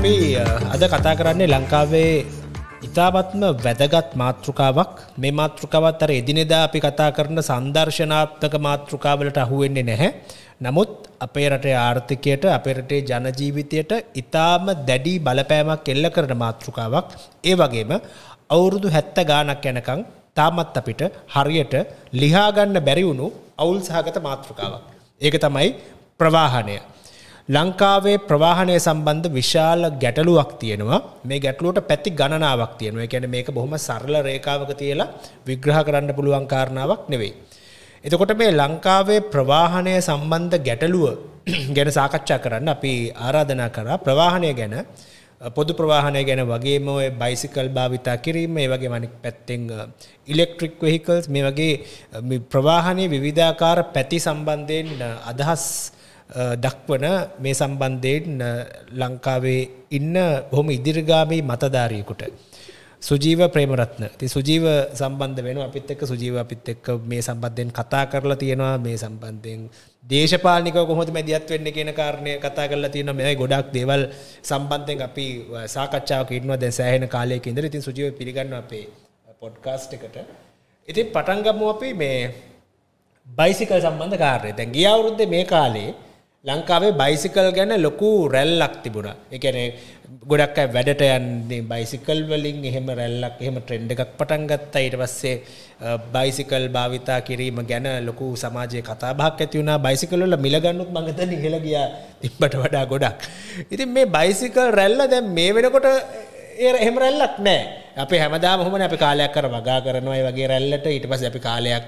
අපි අද කතා කරන්නේ ලංකාවේ ඉතාමත්ම වැදගත් මාතෘකාවක්. මේ මාතෘකාවත් අර එදිනෙදා අපි කතා කරන සංදර්ශනාත්මක මාතෘකාවලට අහු වෙන්නේ නැහැ. නමුත් අපේ රටේ ආර්ථිකයට, අපේ රටේ ජන ජීවිතයට ඉතාම දැඩි බලපෑමක් එල්ල කරන මාතෘකාවක්. ඒ වගේම අවුරුදු 70 ගාණක් යනකම් තාමත් අපිට හරියට ලියා ගන්න බැරි වුණු අවුල් සහගත මාතෘකාවක්. ඒක තමයි ප්‍රවාහනය. ලංකාවේ ප්‍රවාහනය සම්බන්ධ විශාල ගැටලුවක් තියෙනවා. මේ ගැටලුවට පැති ගණනාවක් තියෙනවා. ඒ කියන්නේ මේක බොහොම සරල රේඛාවක තියලා විග්‍රහ කරන්න පුළුවන් කාරණාවක් නෙවෙයි. එතකොට මේ ලංකාවේ ප්‍රවාහනය සම්බන්ධ ගැටලුව ගැන සාකච්ඡා කරන්න අපි ආරාධනා කරා. ප්‍රවාහනය ගැන, පොදු ප්‍රවාහනය ගැන වගේම ඔය බයිසිකල් භාවිතා කිරීම, ඒ වගේම අනිත් පැත්තෙන් ඉලෙක්ට්‍රික් වෙහිකල්ස්, මේ වගේ ප්‍රවාහනයේ විවිධාකාර පැති සම්බන්ධයෙන් අදහස් දක්වන මේ සම්බන්ධයෙන් ලංකාවේ ඉන්න බොහොම ඉදිරිගාමී මතධාරියෙකුට සුජීව ප්‍රේමරත්න. ඉතින් සුජීව සම්බන්ධ වෙනවා අපිත් එක්ක. සුජීව අපිත් එක්ක මේ සම්බන්ධයෙන් කතා කරලා තියෙනවා. මේ සම්බන්ධයෙන් දේශපාලනිකව කොහොමද මැදිහත් වෙන්නේ කියන කාරණය කතා කරලා තියෙනවා. මේ ගොඩක් දේවල් සම්බන්ධයෙන් අපි සාකච්ඡාවක ඉන්නවා දැන් සෑහෙන කාලයක ඉඳලා. ඉතින් සුජීව පිළිගන්නවා අපේ පොඩ්කාස්ට් එකට. ඉතින් පටන් ගමු අපි මේ බයිසිකල් සම්බන්ධ කාර්යය. දැන් ගිය අවුරුද්දේ මේ කාලේ ලංකාවේ බයිසිකල් ගැන ලොකු රැල්ලක් තිබුණා. ඒ කියන්නේ ගොඩක් අය වැඩට යන්නේ බයිසිකල් වලින්, එහෙම රැල්ලක්, එහෙම ට්‍රෙන්ඩ් එකක් පටන් ගත්තා. ඊට පස්සේ බයිසිකල් භාවිතා කිරීම ගැන ලොකු සමාජයේ කතා බහක් ඇති වුණා. බයිසිකල් වල මිල ගන්නත් මම හිතන්නේ ඉහළ ගියා තිබ්බට වඩා ගොඩක්. ඉතින් මේ බයිසිකල් රැල්ල දැන් මේ වෙනකොට එහෙම රැල්ලක් නැහැ. අපි හැමදාම කොහොමනේ අපි කාලයක් කර වගා කරනවා ඒ වගේ රැල්ලට. ඊට පස්සේ අපි කාලයක්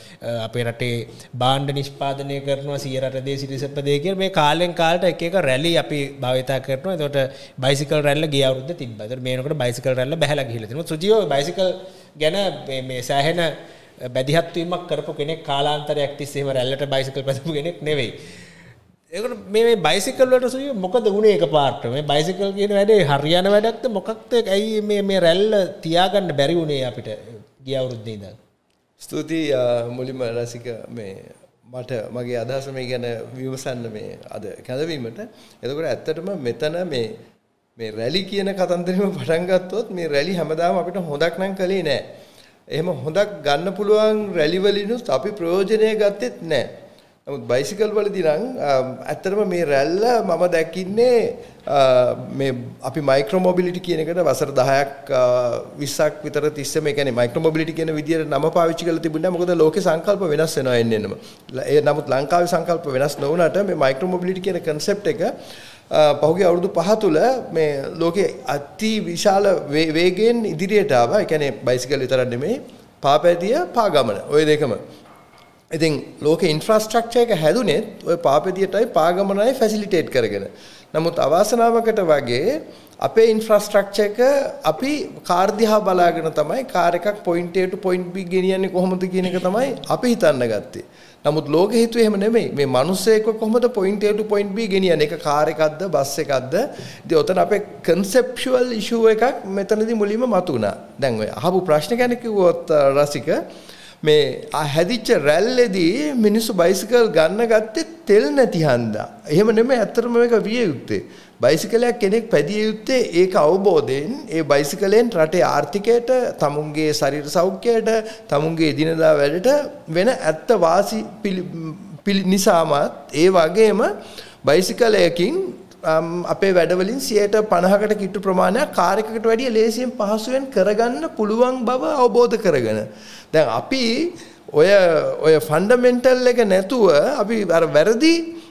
අපේ රටේ භාණ්ඩ නිෂ්පාදනය කරනවා, සිය රට දේ සිරිසප්පදේ කියලා මේ කාලෙන් කාලට එක එක රැලි අපි භාවිතා කරනවා. ඒකට බයිසිකල් රැල්ල ගිය අවුරුද්දේ තිබ්බා. ඒකට මේ වෙනකොට බයිසිකල් රැල්ල බහැලා ගිහිල්ලා තියෙනවා. සුජීව බයිසිකල් ගැන මේ සෑහෙන බැදිහත් වීමක් කරපු කෙනෙක්, කාලාන්තරයක් තිස්සේ එහෙම රැල්ලට බයිසිකල් පැදපු කෙනෙක් නෙවෙයි. ඒකට මේ බයිසිකල් වලට සුජීව මොකද වුනේ එකපාරට? මේ බයිසිකල් කියන වැඩේ හරියන වැඩක්ද මොකක්ද? ඇයි මේ රැල්ල තියාගන්න බැරි වුනේ අපිට ගිය අවුරුද්දේ ඉඳන්? ස්තුතියි මුලින්ම රසික මේ මට මගේ අදහස මේ ගැන විමසන්න මේ අද කැඳවීමට. එතකොට ඇත්තටම මෙතන මේ රැලි කියන කතන්දරෙම පටන් ගත්තොත් මේ රැලි හැමදාම අපිට හොඳක් නම් කළේ නෑ. එහෙම හොඳක් ගන්න පුළුවන් රැලි වලිනුත් අපි ප්‍රයෝජනය ගත්තෙත් නෑ. නමුත් බයිසිකල් වලදී නම් ඇත්තටම මේ රැල්ල මම දැක්කින්නේ මේ අපි මයික්‍රෝ මොබිලිටි කියන එකට වසර 10ක් 20ක් විතර තිස්සේම, ඒ කියන්නේ මයික්‍රෝ මොබිලිටි කියන විදියට නම පාවිච්චි කරලා තිබුණා. මොකද ලෝකේ සංකල්ප වෙනස් වෙනවා එන්නෙම. ඒ නමුත් ලංකාවේ සංකල්ප වෙනස් නොවුනට මේ මයික්‍රෝ මොබිලිටි කියන concept එක පහුගිය අවුරුදු 5 තුල මේ ලෝකේ අති විශාල වේගයෙන් ඉදිරියට ආවා. ඒ කියන්නේ බයිසිකල් විතරක් නෙමෙයි, පාපැදිය, පාගමන, ওই දෙකම. ඉතින් ලෝකේ ඉන්ෆ්‍රාස්ට්‍රක්චර් එක හැදුනේත් ඔය පාපෙදියටයි පාගමනයි ෆැසිලිටේට් කරගෙන. නමුත් අවාසනාවකට වගේ අපේ ඉන්ෆ්‍රාස්ට්‍රක්චර් එක අපි කාර් දිහා බලාගෙන තමයි කාර් එකක් point A to point B ගෙනියන්නේ කොහොමද කියන එක තමයි අපි හිතන්න ගත්තේ. නමුත් ලෝකෙ හිතුවේ එහෙම නෙමෙයි. මේ මිනිස්සෙක්ව කොහොමද point A to point B ගෙනියන්නේ? ඒක කාර් එකක්ද බස් එකක්ද? ඉතින් ඔතන අපේ conceptual issue එකක් මෙතනදී මුලින්ම මතුණා. දැන් ඔය අහපු ප්‍රශ්න ගැන කිව්වොත් රසික, මේ හැදිච්ච රැල්ලේදී මිනිස්සු බයිසිකල් ගන්න ගත්තේ තෙල් නැති හන්දා. එහෙම නෙමෙයි, ඇත්තටම මේක විය යුත්තේ. බයිසිකලයක් කෙනෙක් පැදිය යුත්තේ ඒක අවබෝධයෙන්, ඒ බයිසිකලෙන් රටේ ආර්ථිකයට, තමුන්ගේ ශරීර සෞඛ්‍යයට, තමුන්ගේ එදිනදා වැඩට වෙන ඇත්ත වාසි නිසාමත්, ඒ වගේම බයිසිකලයකින් අපේ වැඩවලින් 50%කට කිට්ටු ප්‍රමාණයක් කාර් එකකට වැඩිය ලේසියෙන් පහසුවෙන් කරගන්න පුළුවන් බව අවබෝධ කරගෙන. දැන් අපි ඔය ෆන්ඩමෙන්ටල් එක නැතුව අපි අර වැරදි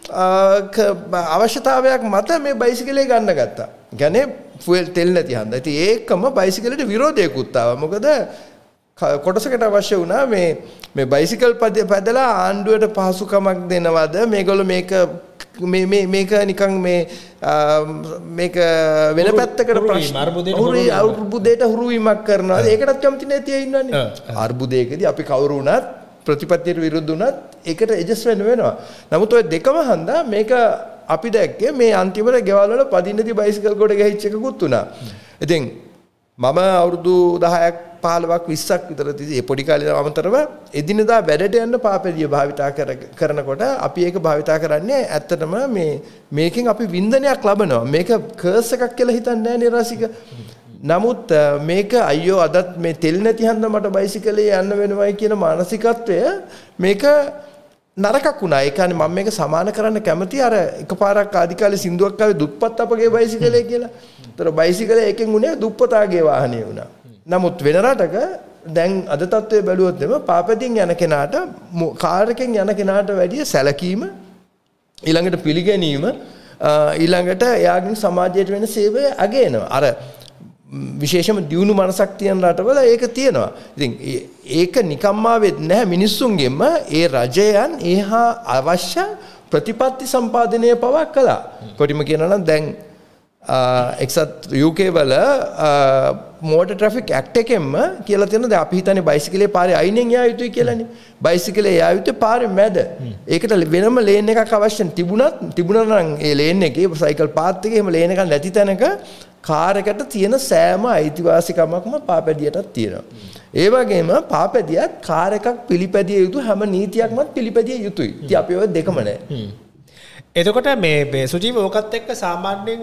අවශ්‍යතාවයක් මත මේ බයිසිකලේ ගන්න ගත්තා. කියන්නේ ෆුවල් තෙල් නැති හන්දා. ඉතින් ඒකම බයිසිකලට විරෝධයකුත් ආවා. මොකද කොටසකට අවශ්‍ය වුණා මේ බයිසිකල් පැදලා ආණ්ඩුවට පහසුකමක් දෙනවද, මේගොල්ලෝ මේක නිකන් මේක වෙන පැත්තකට ප්‍රශ්න අර්බුදයට හුරුවීමක් කරනවා. ඒකටත් කැමති නැති අය ඉන්නවනේ. අර්බුදයකදී අපි කවුරු වුණත් ප්‍රතිපත්තියට විරුද්ධ වුණත් ඒකට ඇඩ්ජස්ට් වෙන්න වෙනවා. නමුත් ඔය දෙකම හන්දා මේක අපි දැක්කේ මේ අන්තිමට ගෙවල් වල පදින්නදී බයිසිකල් කොට ගහිච්ච එකකුත් උනා. ඉතින් මම අවුරුදු 10ක් 15ක් 20ක් විතර තියදී ඒ පොඩි කාලේ අමතරව එදිනදා වැඩට යන්න පාපැදිය භාවිතා කරනකොට අපි ඒක භාවිතා කරන්නේ ඇත්තටම මේකෙන් අපි වින්දනයක් ලබනවා. මේක කර්ස් එකක් කියලා හිතන්නේ නැහැ නේ රසික. නමුත් මේක අයියෝ අදත් මේ තෙල් නැති හන්ද මට බයිසිකලේ යන්න වෙනවයි කියන මානසිකත්වය මේක නරකක් වුණා. ඒ කියන්නේ මම මේක සමාන කරන්න කැමති අර එකපාරක් ආදි කාලේ සින්දුවක් ආවේ දුප්පත් අපගේ බයිසිකලේ කියලා. ඒතර බයිසිකලේ එකෙන් උනේ දුප්පතාගේ වාහනේ වුණා. නමුත් වෙන රටක දැන් අද තත්ත්වය බැලුවොත් එම පාපැදින් යන කෙනාට කාර් එකෙන් යන කෙනාට වැඩිය සැලකීම ඊළඟට පිළිගැනීම ඊළඟට එයාගෙන් සමාජයට වෙන සේවය අගයනවා. අර විශේෂම දියුණු මනසක් තියෙන රටවල ඒක තියෙනවා. ඉතින් ඒක නිකම්ම වෙන්නේ නැහැ මිනිස්සුන්ගෙම ඒ රජයන් ඒහා අවශ්‍ය ප්‍රතිපත්ති සම්පාදනය පවා කළා. කොටිම කියනවා නම් දැන් එක්සත් UK වල මෝටර් ට්‍රැෆික් ඇක්ට් එකෙන්ම කියලා තියෙනවා දැන් අපි හිතන්නේ බයිසිකලේ පාරේ අයිනෙන් යා යුතුයි කියලානේ. බයිසිකලේ යා යුත්තේ පාරේ මැද. ඒකට වෙනම ලේන් එකක් අවශ්‍ය තිබුණා නම් ඒ ලේන් එකේ සයිකල් පාත් එකේ එහෙම ලේන් එකක් නැති තැනක කාර් එකට තියෙන සෑම අයිතිවාසිකමක්ම පාපැදියටත් තියෙනවා. ඒ වගේම පාපැදියත් කාර් එකක් පිළිපැදිය යුතු හැම නීතියක්මත් පිළිපැදිය යුතුයි. ඉතින් අපි ඔය දෙකම නැහැ. එතකොට මේ සුජීව ඕකත් එක්ක සාමාන්‍යයෙන්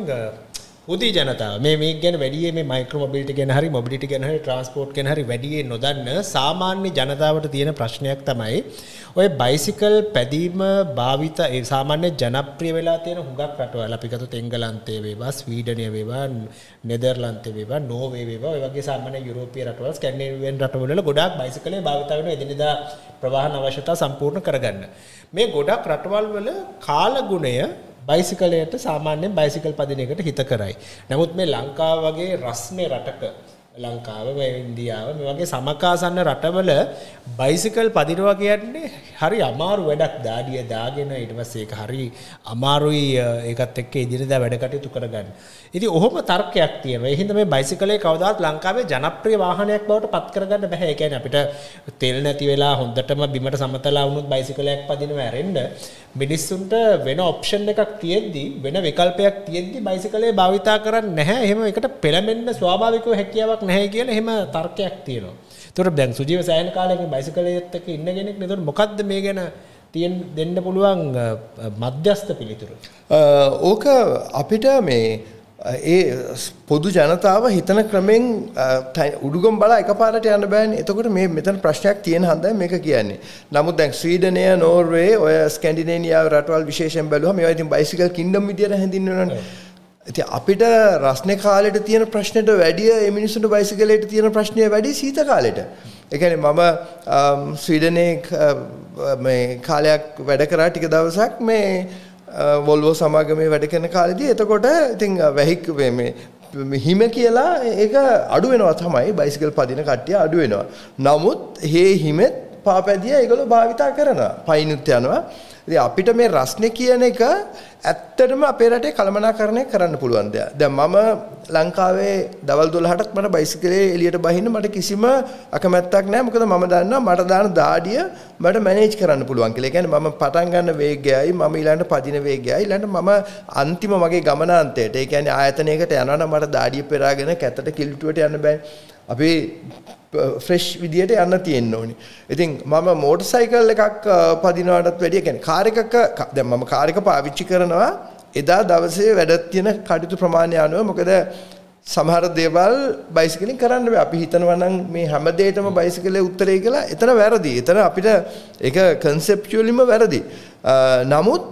උදී ජනතාව මේ ගැන වැඩියෙන් මේ මයික්‍රෝ මොබිලිටි ගැන හරි මොබිලිටි ගැන හරි ට්‍රාන්ස්පෝර්ට් ගැන හරි වැඩියෙන් නොදන්න සාමාන්‍ය ජනතාවට තියෙන ප්‍රශ්නයක් තමයි ඔය බයිසිකල් පැදීම භාවිත ඒ සාමාන්‍ය ජනප්‍රිය වෙලා තියෙන හුඟක් රටවල් අපි ගත්තොත් එංගලන්තයේ වේවා ස්වීඩනය වේවා නෙදර්ලන්තයේ වේවා නෝර්වේ වේවා ඔය වගේ සාමාන්‍ය යුරෝපීය රටවල් ස්කැන්ඩිනේවියන් රටවල වල ගොඩාක් බයිසිකලේ භාවිත වෙන එදිනෙදා ප්‍රවාහන අවශ්‍යතා සම්පූර්ණ කරගන්න මේ ගොඩාක් රටවල් වල කාලගුණය බයිසිකලයට සාමාන්‍යයෙන් බයිසිකල් පදින එකට හිත කරයි. නමුත් මේ ලංකාව වගේ රස්නේ රටක ලංකාව ඉන්දියාව මේ වගේ සමකාසන්න රටවල බයිසිකල් පදිනවා කියන්නේ හරි අමාරු වැඩක්. දාඩිය දාගෙන ඊට පස්සේ ඒක හරි අමාරුයි ඒකත් එක්ක ඉදිරියදා වැඩ කටයුතු කරගන්න. ඉතින් ඔහොම තර්කයක් තියෙනවා. ඒ හින්දා මේ බයිසිකලේ කවදාවත් ලංකාවේ ජනප්‍රිය වාහනයක් බවට පත් කරගන්න බෑ. ඒ කියන්නේ අපිට තෙල් නැති වෙලා හොඳටම බිමට සමතලා වුණොත් බයිසිකලයක් පදිනවා ඇරෙන්න මිනිස්සුන්ට වෙන ඔප්ෂන් එකක් තියෙද්දි වෙන විකල්පයක් තියෙද්දි බයිසිකලේ භාවිතා කරන්නේ නැහැ. එහෙම එකට පෙළඹෙන්න ස්වාභාවිකව හැකියාවක් නැහැ කියලා එහෙම තර්කයක් තියෙනවා. ඒතකොට දැන් සුජීව සෑහෙන කාලයක බයිසිකලයේත් එක්ක ඉන්න කෙනෙක් නේ. ඒතකොට මොකද්ද මේ ගැන දෙන්න පුළුවන් මධ්‍යස්ථ පිළිතුරු? ඕක අපිට මේ ඒ පොදු ජනතාව හිතන ක්‍රමෙන් උඩුගම් බලා එකපාරට යන්න බෑනේ. එතකොට මෙතන ප්‍රශ්නයක් තියෙන හන්දයි මේක කියන්නේ. නමුත් දැන් ස්වීඩනය, නෝර්වේ, ඔය ස්කැන්ඩිනේවියා රටවල් විශේෂයෙන් බැලුවම මේවා ඉතින් බයිසිකල් කින්ඩම් විදියට හැඳින්වෙනවනේ. ඉතින් අපිට රස්නේ කාලෙට තියෙන ප්‍රශ්නෙට වැඩිය මේ මිනිස්සුන්ට බයිසිකලයට තියෙන ප්‍රශ්නය වැඩි සීත කාලෙට. ඒ කියන්නේ මම ස්වීඩනයේ මේ කාලයක් වැඩ කරා ටික දවසක් මේ වොල්වෝ සමාගමේ වැඩ කරන කාලෙදී එතකොට ඉතින් මේ හිම කියලා ඒක අඩු වෙනවා තමයි බයිසිකල් පදින කට්ටිය අඩු වෙනවා. නමුත් මේ හිමෙත් පාපැදිය ඒගොල්ලෝ භාවිතා කරනවා. පයින්ුත් යනවා. ඉතින් අපිට මේ රස්නේ කියන එක ඇත්තටම අපේ රටේ කළමනාකරණය කරන්න පුළුවන් දෙයක්. දැන් මම ලංකාවේ දවල් 12ටත් මට බයිසිකලේ එළියට බහින්න මට කිසිම අකමැත්තක් නැහැ. මොකද මම දන්නවා මට දාන දාඩිය මට මැනේජ් කරන්න පුළුවන් කියලා. ඒ කියන්නේ මම පටන් ගන්න වේගයයි මම ඊළඟට පදින වේගයයි ඊළඟට මම අන්තිම මගේ ගමනාන්තයට ඒ කියන්නේ ආයතනයකට යනවා නම් මට දාඩිය පෙරාගෙන කැතට කිලුටුවට යන්න බෑ. අපි ෆ්‍රෙෂ් විදියට යන්න තියෙන්න ඕනේ. ඉතින් මම මෝටර් සයිකල් එකක් පදිනවටත් වැඩිය කියන්නේ කාර් එකක දැන් මම කාර් එක පාවිච්චි කරනවා එදා දවසේ වැඩ තියෙන කටයුතු ප්‍රමාණය අනුව. මොකද සමහර දේවල් බයිසිකලින් කරන්න බෑ. අපි හිතනවා නම් මේ හැම දෙයකම බයිසිකලේ උත්තරේ කියලා. එතන වැරදි. එතන අපිට ඒක කන්සෙප්චුවලිම වැරදි. නමුත්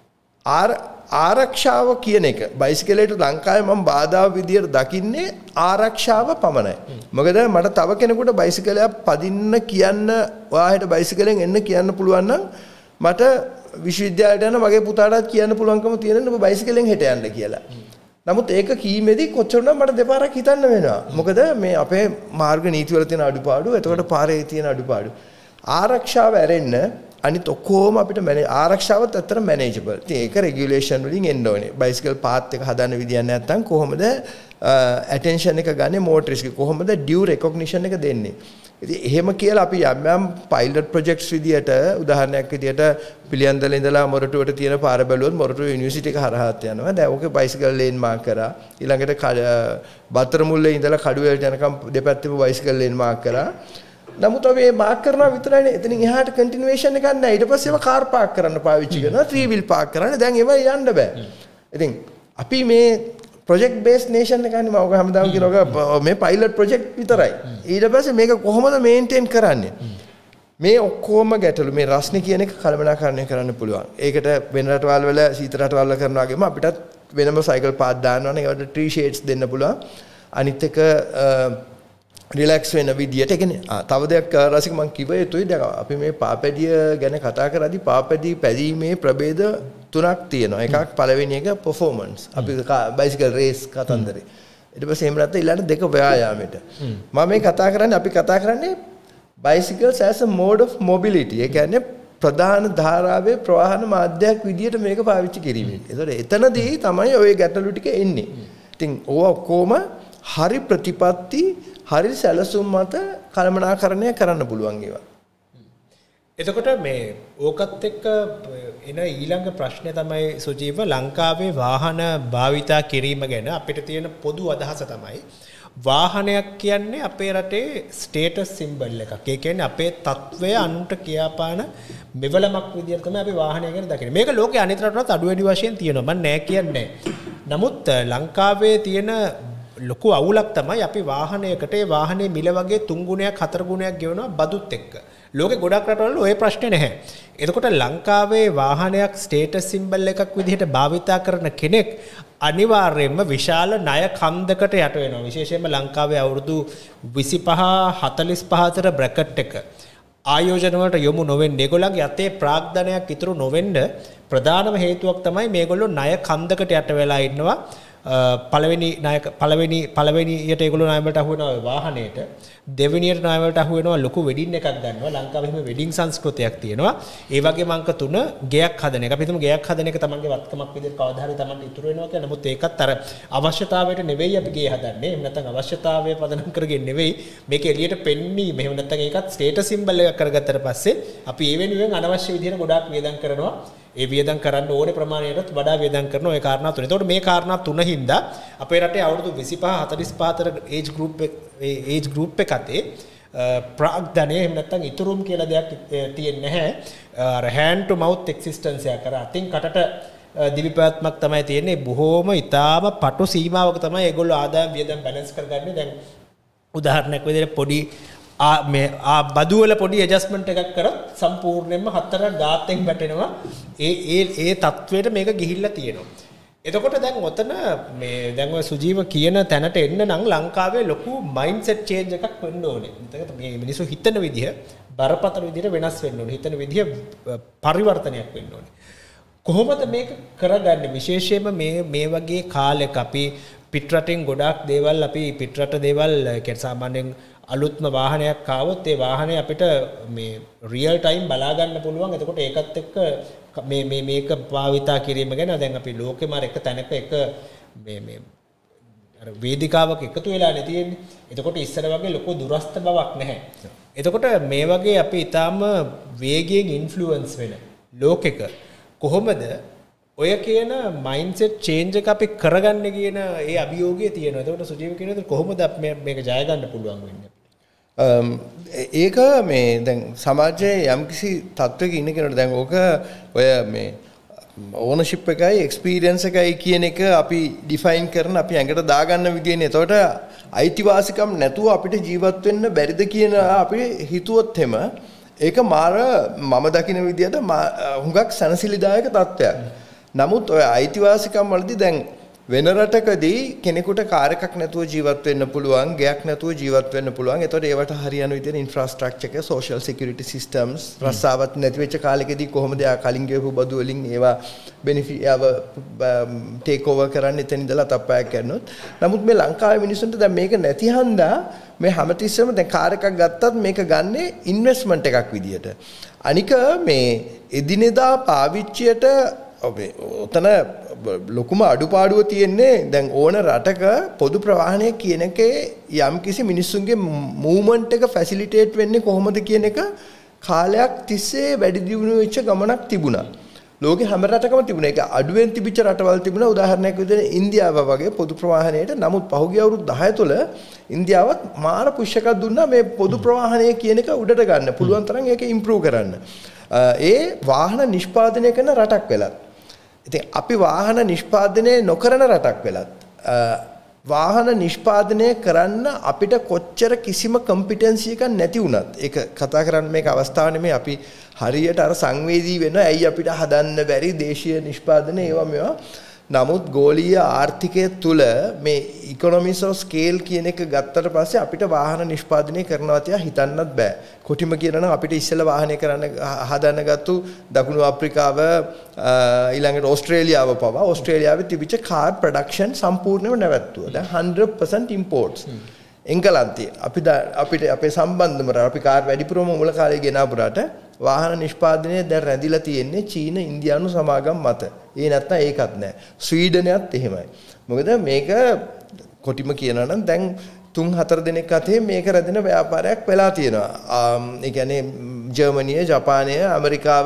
ආරක්ෂාව කියන එක බයිසිකලයට ලංකාවේ මම බාධා විදියට දකින්නේ ආරක්ෂාව පමණයි. මොකද මට තව කෙනෙකුට බයිසිකලයක් පදින්න කියන්න ඔයාට බයිසිකලෙන් එන්න කියන්න පුළුවන් නම් මට විශ්වවිද්‍යාලයට යන මගේ පුතාටත් කියන්න පුළුවන්කම තියෙනවා ඔබ බයිසිකලෙන් හෙට යන්න කියලා. නමුත් ඒක කීමේදී කොච්චරද මට දෙපාරක් හිතන්න වෙනවා. මොකද මේ අපේ මාර්ග නීතිවල තියෙන අඩුපාඩු, එතකොට පාරේ තියෙන අඩුපාඩු. ආරක්ෂාව ඇරෙන්න අනිත් ඔක්කොම අපිට ආරක්ෂාවත් අතර මැනේජබල්. ඉතින් ඒක රෙගියුලේෂන් වලින් එන්න ඕනේ. බයිසිකල් පාත් එක හදන්න විදියක් නැත්නම් කොහොමද ඇටෙන්ෂන් එක ගන්නේ මෝටරිස්ට් කොහොමද ඩියු රෙකොග්නිෂන් එක දෙන්නේ. ඉතින් එහෙම කියලා අපි යම් පයිලට් ප්‍රොජෙක්ට්ස් විදියට උදාහරණයක් විදියට පිළියන්දල ඉඳලා මොරටුවට තියෙන පාර බැලුවොත් මොරටුව යුනිවර්සිටි එක හරහාත් යනවා. දැන් ඕකේ බයිසිකල් ලේන් මාක් කරා. ඊළඟට බත්තරමුල්ලේ ඉඳලා කඩුවෙලට යනකම් දෙපැත්තෙම බයිසිකල් ලේන් මාක් කරා. නමුත් අපි මේ මාක් කරනවා විතරයිනේ. එතනින් එහාට කන්ටිනියුේෂන් එකක් නැහැ. ඊට පස්සේ ඒවා කාර් පාක් කරන්න පාවිච්චි කරනවා. 3 wheel පාක් කරන්න. දැන් ඒවා යන්න බෑ. ඉතින් අපි මේ ප්‍රොජෙක්ට් බේස් නේෂන් එකනේ මම ඔක හැමදාම කියනවා මේ පයිලට් ප්‍රොජෙක්ට් විතරයි. ඊට පස්සේ මේක කොහොමද මේන්ටේන් කරන්නේ? මේ ඔක්කොම ගැටලු මේ රස්නේ කියන එක කළමනාකරණය කරන්න පුළුවන්. ඒකට වෙන රටවල් වල සීත රටවල් වල කරනවා වගේම අපිටත් වෙනම සයිකල් පාත් දාන්නවනේ. ඒකට ට්‍රී ෂේඩ්ස් දෙන්න පුළුවන්. අනිත් එක රිලැක්ස් වෙන විදියට. ඒ කියන්නේ තව දෙයක් රසික මම කිව්ව යුතුයි. දැන් අපි මේ පාපැදිය ගැන කතා කරද්දී පාපැදී පැදීමේ ප්‍රභේද 3ක් තියෙනවා. එකක් පළවෙනි එක performance. අපි බයිසිකල් රේස් කතන්දරේ. ඊට පස්සේ එහෙම නැත්නම් ඊළඟ දෙක ව්‍යායාමයට. මම මේ අපි කතා කරන්නේ bicycles as a mode of mobility. ඒ කියන්නේ ප්‍රධාන ධාරාවේ ප්‍රවාහන මාධ්‍යයක් විදියට මේක පාවිච්චි කිරීමෙන්. ඒතකොට එතනදී තමයි ওই ගැටලු ටික එන්නේ. ඉතින් ඕවා කොහොම හරි ප්‍රතිපත්ති හරි සැලසුම් මත කළමනාකරණය කරන්න පුළුවන් ඒවා. එතකොට මේ ඕකත් එක්ක එන ඊළඟ ප්‍රශ්නය තමයි සුජීව ලංකාවේ වාහන භාවිතා කිරීම ගැන අපිට තියෙන පොදු අදහස තමයි වාහනයක් කියන්නේ අපේ රටේ ස්ටේටස් සිම්බල් එකක්. ඒ කියන්නේ අපේ තත්වය අනුන්ට කියාපාන මෙවලමක් විදියට තමයි අපි වාහනය ගැන දකින්නේ. මේක ලෝකේ අනිත් රටවලත් අඩු වැඩි වශයෙන් තියෙනවා. මම නෑ කියන්නේ. නමුත් ලංකාවේ තියෙන ලොකු අවුලක් තමයි අපි වාහනයකට ඒ වාහනේ මිල වගේ 3 ගුණයක් 4 ගුණයක් ගෙවනවා බදුත් එක්ක. ලෝකේ ගොඩක් රටවල ওই ප්‍රශ්නේ නැහැ. එතකොට ලංකාවේ වාහනයක් ස්ටේටස් සිම්බල් එකක් විදිහට භාවිතා කරන කෙනෙක් අනිවාර්යයෙන්ම විශාල ණය කන්දකට යට වෙනවා. විශේෂයෙන්ම ලංකාවේ අවුරුදු 25 45 අතර බ්‍රැකට් එක ආයෝජන වලට යොමු නොවෙන්නේ. ඒගොල්ලන්ගේ අතේ ප්‍රාග්ධනයක් ඉතුරු නොවෙන්න ප්‍රධානම හේතුවක් තමයි මේගොල්ලෝ ණය කන්දකට යට වෙලා ඉන්නවා. පළවෙනියට ඒගොල්ලෝ ණය වලට අහු වෙනවා වාහනේට. දෙවෙනියට ණය වලට අහු වෙනවා ලොකු වෙඩින් එකක් ගන්නවා. ලංකාවේ එහෙම වෙඩින් සංස්කෘතියක් තියෙනවා. ඒ වගේම අංක 3 ගෙයක් හදන එක. අපි හිතමු ගෙයක් හදන එක තමන්ගේ වත්කමක් විදිහට කවදා හරි තමන්ට ඉතුරු වෙනවා කියලා. නමුත් ඒකත් අර අවශ්‍යතාවයට නෙවෙයි අපි ගේ හදන්නේ. එහෙම නැත්නම් අවශ්‍යතාවය පදනම් කරගෙන නෙවෙයි මේක එළියට පෙන්වීම. එහෙම නැත්නම් ඒකත් ස්ටේටස් සිම්බල් එකක් කරගත්තට පස්සේ අපි ඒ වෙනුවෙන් අනවශ්‍ය විදිහට ගොඩාක් වියදම් කරනවා. ඒ වියදම් කරන්න ඕනේ ප්‍රමාණයටත් වඩා වියදම් කරනවා ඒ කාරණා තුන. ඒතකොට මේ කාරණා තුන හින්දා අපේ රටේ අවුරුදු 25 45 අතර ඒජ් ගෲප් එකතේ ප්‍රාග්ධනය එහෙම නැත්නම් ඉතුරුම් කියලා දෙයක් තියෙන්නේ නැහැ. අර hand to mouth existence එක කර අතින් කටට දිවිපැවැත්මක් තමයි තියෙන්නේ. බොහෝම ඊටාම පටු සීමාවක තමයි ඒගොල්ලෝ ආදායම් වියදම් බැලන්ස් කරගන්නේ. දැන් උදාහරණයක් විදිහට පොඩි බදු වල පොඩි ඇඩ්ජස්ට්මන්ට් එකක් කරොත් සම්පූර්ණයෙන්ම හතර ගාතෙන් වැටෙනවා. ඒ තත්වයට මේක ගිහිල්ලා තියෙනවා. එතකොට දැන් ඔතන මේ දැන් ඔය සුජීව කියන තැනට එන්න නම් ලංකාවේ ලොකු මයින්ඩ්සෙට් චේන්ජ් එකක් වෙන්න ඕනේ. එතකොට මේ මිනිස්සු හිතන විදිහ බරපතල විදිහට වෙනස් වෙන්න ඕනේ. හිතන විදිහ පරිවර්තනයක් වෙන්න ඕනේ. කොහොමද මේක කරගන්නේ? විශේෂයෙන්ම මේ වගේ කාලයක අපි පිටරටින් ගොඩාක් දේවල් අපි පිටරට දේවල් කියන්නේ සාමාන්‍යයෙන් අලුත්ම වාහනයක් ආවොත් ඒ වාහනේ අපිට මේ රියල් ටයිම් බලා ගන්න පුළුවන්. එතකොට ඒකත් එක්ක මේක භාවිතා කිරීම ගැන දැන් අපි ලෝකෙම එක තැනක එක මේ අර වේදිකාවක එකතු වෙලානේ තියෙන්නේ. එතකොට ඉස්සර වගේ ලොකු දුරස්ත බවක් නැහැ. එතකොට මේ වගේ අපි ඊටාම වේගයෙන් ඉන්ෆ්ලුවන්ස් වෙන ලෝකෙක කොහොමද ඔය කියන මයින්ඩ්සෙට් චේන්ජ් එක අපි කරගන්න කියන ඒ අභියෝගය තියෙනවා. එතකොට සුජීව කියනද කොහොමද මේක ජය ගන්න පුළුවන් වෙන්නේ? ඒක මේ දැන් සමාජයේ යම්කිසි තත්වයක ඉන්න කෙනෙකුට දැන් ඕක ඔය මේ ඕනර්ෂිප් එකයි එක්ස්පීරියන්ස් එකයි කියන එක අපි ඩිෆයින් කරන අපි ඇඟට දාගන්න විදියනේ. එතකොට අයිතිවාසිකම් නැතුව අපිට ජීවත් වෙන්න බැරිද කියන අපි හිතුවොත් එම ඒක මාර මම දකින විදියට හුඟක් සැනසිලිදායක තත්ත්වයක්. නමුත් ඔය අයිතිවාසිකම් වලදී දැන් වෙන රටකදී කෙනෙකුට කාර් එකක් නැතුව ජීවත් වෙන්න පුළුවන්, ගෙයක් නැතුව ජීවත් වෙන්න පුළුවන්. ඒතකොට ඒවට හරියන විදිහට ඉන්ෆ්‍රාස්ට්‍රක්චර් එක, සෝෂල් සිකියුරිටි සිස්ටම්ස්, රස්සාවත් නැති වෙච්ච කාලෙකදී කොහොමද යා කලින් ගෙවපු බදු වලින් ඒවා බෙනිෆිට් ටේක් ඕවර් කරන්න එතන ඉඳලා තප්පයක් කරනොත්. නමුත් මේ ලංකාවේ මිනිස්සුන්ට දැන් මේක නැති හන්දා මේ හැමතිස්සෙම දැන් කාර් එකක් ගත්තත් මේක ගන්නේ ඉන්වෙස්ට්මන්ට් එකක් විදියට. අනික මේ එදිනෙදා පාවිච්චියට ඔතන ලොකුම අඩුපාඩුව තියෙන්නේ දැන් ඕන රටක පොදු ප්‍රවාහනය කියන එකේ යම් කිසි මිනිස්සුන්ගේ මූව්මන්ට් එක ෆැසිලිටේට් වෙන්නේ කොහොමද කියන එක කාලයක් තිස්සේ වැඩි දියුණු වෙච්ච ගමනක් තිබුණා. ලෝකේ හැම රටකම තිබුණා. ඒක අඩුවෙන් තිබිච්ච රටවල් තිබුණා. උදාහරණයක් විදිහට ඉන්දියාව වගේ පොදු ප්‍රවාහනයට. නමුත් පහුගිය අවුරුදු 10 තුළ ඉන්දියාවත් මාර පුෂ් එකක් දුන්නා මේ පොදු ප්‍රවාහනය කියන එක උඩට ගන්න. පුළුවන් තරම් ඒක ඉම්ප්‍රූව් කරන්න. ඒ වාහන නිෂ්පාදනය කරන රටක් වෙලත්. ඉතින් අපි වාහන නිෂ්පාදනය නොකරන රටක් වෙලත් වාහන නිෂ්පාදනය කරන්න අපිට කොච්චර කිසිම කම්පිටන්සි එකක් නැති වුණත් ඒක කතා කරන්න මේක අවස්ථාව නෙමෙයි. අපි හරියට අර සංවේදී වෙනවා. ඇයි අපිට හදන්න බැරි දේශීය නිෂ්පාදන ඒවා මේවා. නමුත් ගෝලීය ආර්ථිකය තුල මේ ඉකොනොමිස් ඔෆ් ස්කේල් කියන එක ගත්තට පස්සේ අපිට වාහන නිෂ්පාදනය කරනවා තියා හිතන්නත් බෑ. කොටිම කියනවා නම් අපිට ඉස්සෙල්ලා වාහනය කරන්න හදන්න ගත්තු දකුණු අප්‍රිකාව ඊළඟට ඕස්ට්‍රේලියාව පවා ඕස්ට්‍රේලියාවේ තිබිච්ච කාර් ප්‍රොඩක්ෂන් සම්පූර්ණයෙන්ම නැවැත්තුවා. දැන් 100% ඉම්පෝර්ට්ස්. එංගලන්තයේ අපිට අපේ සම්බන්ධම අපි කාර් වැඩිපුරම මුල කාලේ ගෙනාපු රට වාහන නිෂ්පාදනය දැන් රැඳිලා තියෙන්නේ චීන ඉන්දියානු සමාගම් මත. ඒ නැත්තම් ඒකත් නෑ. ස්වීඩනයත් එහෙමයි. මොකද මේක කොටිම කියනවා නම් දැන් 3-4 දෙනෙක් අතේ මේක රැඳෙන ව්‍යාපාරයක් වෙලා තියෙනවා. ඒ කියන්නේ ජර්මනිය, ජපානය, ඇමරිකාව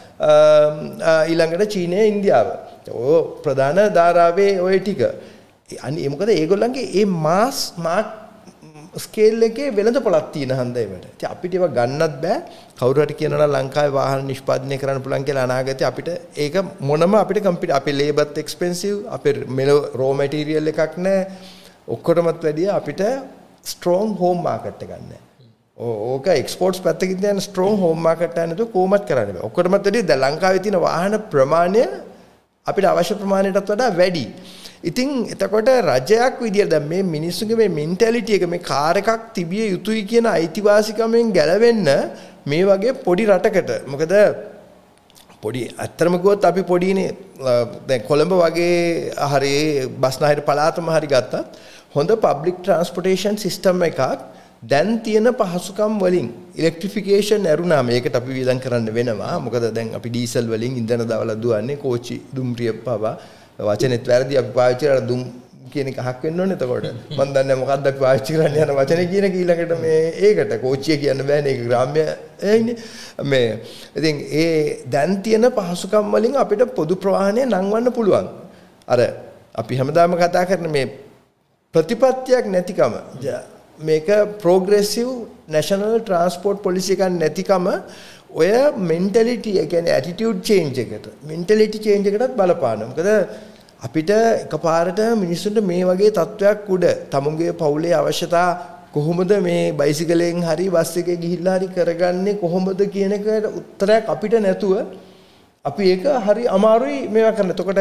ඊළඟට චීනය, ඉන්දියාව. ඔය ප්‍රධාන ධාරාවේ ওই ටික. අනිත් මොකද ඒගොල්ලන්ගේ මේ මාස් මාක් ස්කේල් එකේ වෙළඳපොළක් තියෙන හන්දේ වලට. ඉතින් අපිට ඒවා ගන්නත් බෑ. කවුරු හරි කියනවා නම් ලංකාවේ වාහන නිෂ්පාදනය කරන්න පුළුවන් කියලා අනාගතේ අපිට ඒක මොනම අපිට කම්පියුටර් අපේ ලේබර්ත් එක්ස්පෙන්සිව්, අපේ රෝ මැටීරියල් එකක් නැහැ. ඔක්කොටමත් වැඩිය අපිට ස්ට්‍රෝං හෝම් මාකට් එකක් නැහැ. ඕක එක්ස්පෝර්ට්ස් පැත්තකින් දැන් ස්ට්‍රෝං හෝම් මාකට් එකක් නැතුව කොහොමත් කරන්න බෑ. ඔක්කොටමත් වැඩිය දැන් ලංකාවේ තියෙන වාහන ප්‍රමාණය අපිට අවශ්‍ය ප්‍රමාණයටත් වඩා වැඩි. ඉතින් එතකොට රජයක් විදියට දැන් මේ මිනිස්සුගේ මේ මෙන්ටැලිටි එක මේ කාර් එකක් තිබිය යුතුයි කියන අයිතිවාසිකමෙන් ගැලවෙන්න මේ වගේ පොඩි රටකට මොකද පොඩි අත්‍තරම ගියොත් අපි පොඩිනේ දැන් කොළඹ වගේ හරි බස්නාහිර පළාතම හරි ගත්තත් හොඳ පබ්ලික් ට්‍රාන්ස්පෝර්ටේෂන් සිස්ටම් එකක් දැන් තියෙන පහසුකම් වලින් ඉලෙක්ට්‍රිෆිකේෂන් ඇරුණා මේකට අපි වියදම් කරන්න වෙනවා. මොකද දැන් අපි ඩීසල් වලින් ඉන්ධන දාලා දුවන්නේ කෝච්චි දුම්රිය පවා වචනෙත් වැරදි අපි පාවිච්චි කරලා දුම් කියන එක අහක් වෙන්න ඕනේ. එතකොට මම දන්නේ මොකක්ද අපි පාවිච්චි කරන්න යන වචනේ කියන එක ඊළඟට මේ ඒකට කෝච්චිය කියන්න බෑනේ. ඒක ග්‍රාම්‍ය එයිනේ මේ. ඉතින් ඒ දැන් තියෙන පහසුකම් වලින් අපිට පොදු ප්‍රවාහනය නංවන්න පුළුවන්. අර අපි හැමදාම කතා කරන මේ ප්‍රතිපත්තියක් නැතිකම මේක ප්‍රෝග්‍රෙසිව් නැෂනල් ට්‍රාන්ස්පෝර්ට් පොලිසි එකක් නැතිකම ඔය මෙන්ටැලිටි ඒ කියන්නේ ඇටිටියුඩ් චේන්ජ් එකට මෙන්ටැලිටි චේන්ජ් එකටත් බලපානවා. මොකද අපිට එකපාරට මිනිස්සුන්ට මේ වගේ තත්වයක් උඩ තමුන්ගේ පවුලේ අවශ්‍යතා කොහොමද මේ බයිසිකලෙන් හරි බස් එකේ ගිහිල්ලා හරි කරගන්නේ කොහොමද කියන එකට උත්තරයක් අපිට නැතුව අපි ඒක හරි අමාරුයි මේවා කරන්න. එතකොට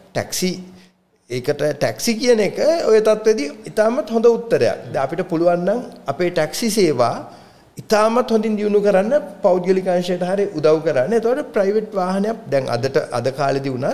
ටැක්සි කියන එක ඔය තත්ත්වෙදී ඉතාමත් හොඳ උත්තරයක්. දැන් අපිට පුළුවන් නම් අපේ ටැක්සි සේවා ඉතාමත් හොඳින් දියුණු කරන්න පෞද්ගලික අංශයට හරි උදව් කරන්න. ඒතකොට ප්‍රයිවට් වාහනයක් දැන් අද කාලෙදී වුණත්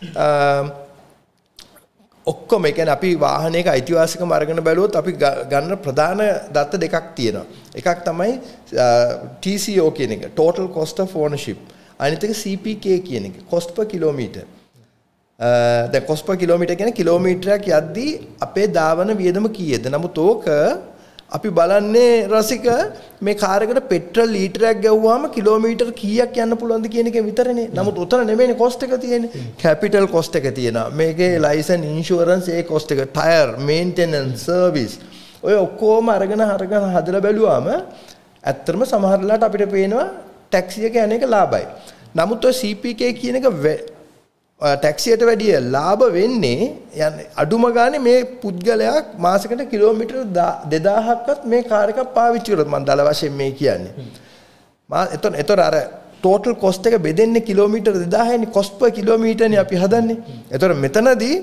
ඔක්කොම ඒ කියන්නේ අපි වාහනයක අයිතිවාසිකම අරගෙන බැලුවොත් අපි ගන්න ප්‍රධාන දත්ත දෙකක් තියෙනවා. එකක් තමයි TCO කියන එක, total cost of ownership. අනිත් එක CPK කියන එක, cost per kilometer. දැන් cost per kilometer කියන්නේ කිලෝමීටරයක් යද්දී අපේ දාවන වියදම කීයද? නමුත් ඕක අපි බලන්නේ රසික මේ කාර් එකට පෙට්‍රල් ලීටරයක් ගැව්වම කිලෝමීටර් කීයක් යන්න පුළුවන්ද කියන එක විතරනේ. නමුත් උතන නෙමෙයිනේ කොස්ට් එක තියෙන්නේ. කැපිටල් කොස්ට් එක තියෙනවා. මේකේ ලයිසන් ඉන්ෂුරන්ස් ඒ කොස්ට් එක, ටයර්, මේන්ටෙනන්ස්, සර්විස්. ඔය ඔක්කොම අරගෙන හදලා බැලුවාම ඇත්තටම සමහර වෙලාවට අපිට පේනවා ටැක්සි එක යන එක ලාභයි. නමුත් ඔය CPK කියන එක ටැක්සියට වැඩිය ලාභ වෙන්නේ යන්නේ අඩුම ගානේ මේ පුද්ගලයා මාසෙකට කිලෝමීටර් 2000ක්වත් මේ කාර් එකක් පාවිච්චි කරොත් මම දල වශයෙන් මේ කියන්නේ. එතකොට අර ටෝටල් කොස්ට් එක බෙදෙන්නේ කිලෝමීටර් 2000නේ කොස්ට් per කිලෝමීටර්නේ අපි හදන්නේ. එතකොට මෙතනදී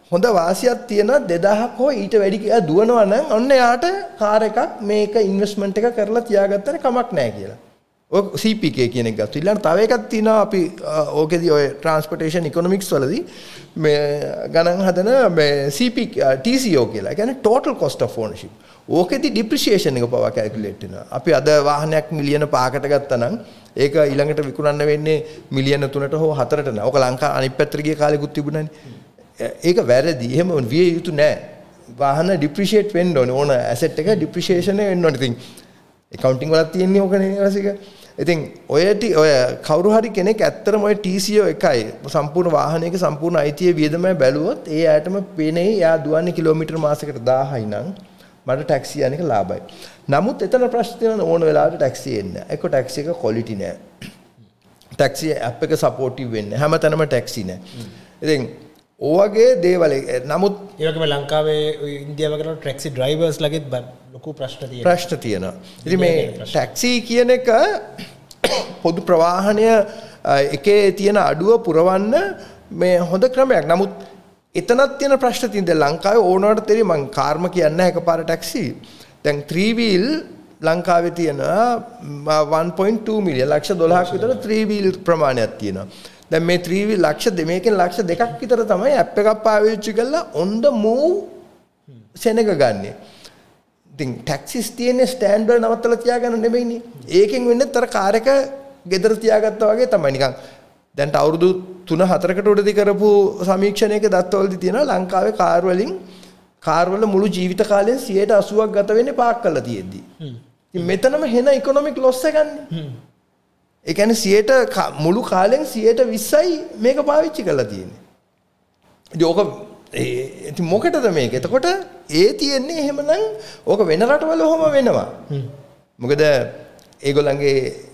හොඳ වාසියක් තියෙන 2000ක් හෝ ඊට වැඩි කියලා දුවනවා නම් ඔන්න යාට කාර් එකක් මේක ඉන්වෙස්ට්මන්ට් එක කරලා තියාගත්තට කමක් නැහැ කියලා. ඔය CPK කියන එක ගත්තා. ඊළඟ තව එකක් තියෙනවා අපි ඕකේදී ඔය ට්‍රාන්ස්පෝර්ටේෂන් ඉකොනොමික්ස් වලදී මේ ගණන් හදන මේ TCO කියලා. ඒ කියන්නේ total cost of ownership. ඕකේදී depreciation එක පවා කැල්කියුලේට් වෙනවා. අපි අද වාහනයක් මිලියන 5කට ගත්තා නම් ඒක ඊළඟට විකුණන්න වෙන්නේ මිලියන 3ට හෝ 4ට නේ. ඕක ලංකාව අනිත් පැත්තට ගිය කාලෙකුත් තිබුණානේ. ඒක වැරදි. එහෙම විය යුතු නෑ. වාහන ඩිප්‍රීෂিয়েට් වෙන්න ඕනේ. ඕන ඇසෙට් එක ඩිප්‍රීෂিয়েෂන් වෙන්න ඕනේ. ඉතින් accounting වලත් තියෙන්නේ ඕකනේ රසික. ඉතින් ඔය කවුරු හරි කෙනෙක් ඇත්තටම ඔය TCO එකයි සම්පූර්ණ වාහනයක සම්පූර්ණ අයිතිය වියදමයි බැලුවොත් ඒ ඇයටම පේන්නේ එයා දුවන්නේ කිලෝමීටර් මාසයකට 1000යි නම් මට ටැක්සි යන එක ලාභයි. නමුත් එතන ප්‍රශ්න තියෙනවා ඕන වෙලාවට ටැක්සි එන්නේ නැහැ. ඒක ටැක්සි එක ක්වොලිටි නැහැ. ටැක්සි ඇප් එක සපෝටිව් වෙන්නේ නැහැ. හැමතැනම ටැක්සි නැහැ. ඉතින් ඔයගේ දේවල් නමුත් ඒ වගේම ලංකාවේ ඉන්දියාව වගේ ටැක්සි ඩ්‍රයිවර්ස් ලගෙත් ලොකු ප්‍රශ්න තියෙනවා. ඉතින් මේ ටැක්සි කියන එක පොදු ප්‍රවාහනය එකේ තියෙන අඩුව පුරවන්න මේ හොඳ ක්‍රමයක්. නමුත් එතනත් තියෙන ප්‍රශ්න තියෙන දැන් ලංකාවේ ඕනවට තේරි මං කාර්ම කියන්නේ නැහැ එකපාර ටැක්සි. දැන් 3 wheel ලංකාවේ තියෙන 1.2 මිලියන ලක්ෂ 12ක් විතර 3 wheel ප්‍රමාණයක් තියෙනවා. දැන් මේ 3 wheel මේකෙන් ලක්ෂ 2ක් විතර තමයි ඇප් එකක් පාවිච්චි කරලා on the move සෙනග ගන්නෙ. ඉතින් ටැක්සිස් තියෙන්නේ ස්ටෑන්ඩ් වල නවත්තලා තියාගන්න නෙමෙයිනේ. ඒකෙන් වෙන්නේ අර කාර් එක ගෙදර තියාගත්තා වගේ තමයි නිකන්. දැන් අවුරුදු 3-4කට උඩදී කරපු සමීක්ෂණයක දත්තවලදී තියෙනවා ලංකාවේ කාර් වල මුළු ජීවිත කාලයෙන් 80%ක් ගත වෙන්නේ පාක් කරලා තියෙද්දි. ඉතින් මෙතනම හෙන ඉකොනොමික් ලොස් එකන්නේ. ඒ කියන්නේ මුළු කාලෙන් 20%යි මේක පාවිච්චි කරලා තියෙන්නේ. ඉතින් ඕක ඉතින් මොකටද මේක? එතකොට තියෙන්නේ එහෙමනම් ඕක වෙන රටවල ඔහොම වෙනවා. මොකද ඒගොල්ලන්ගේ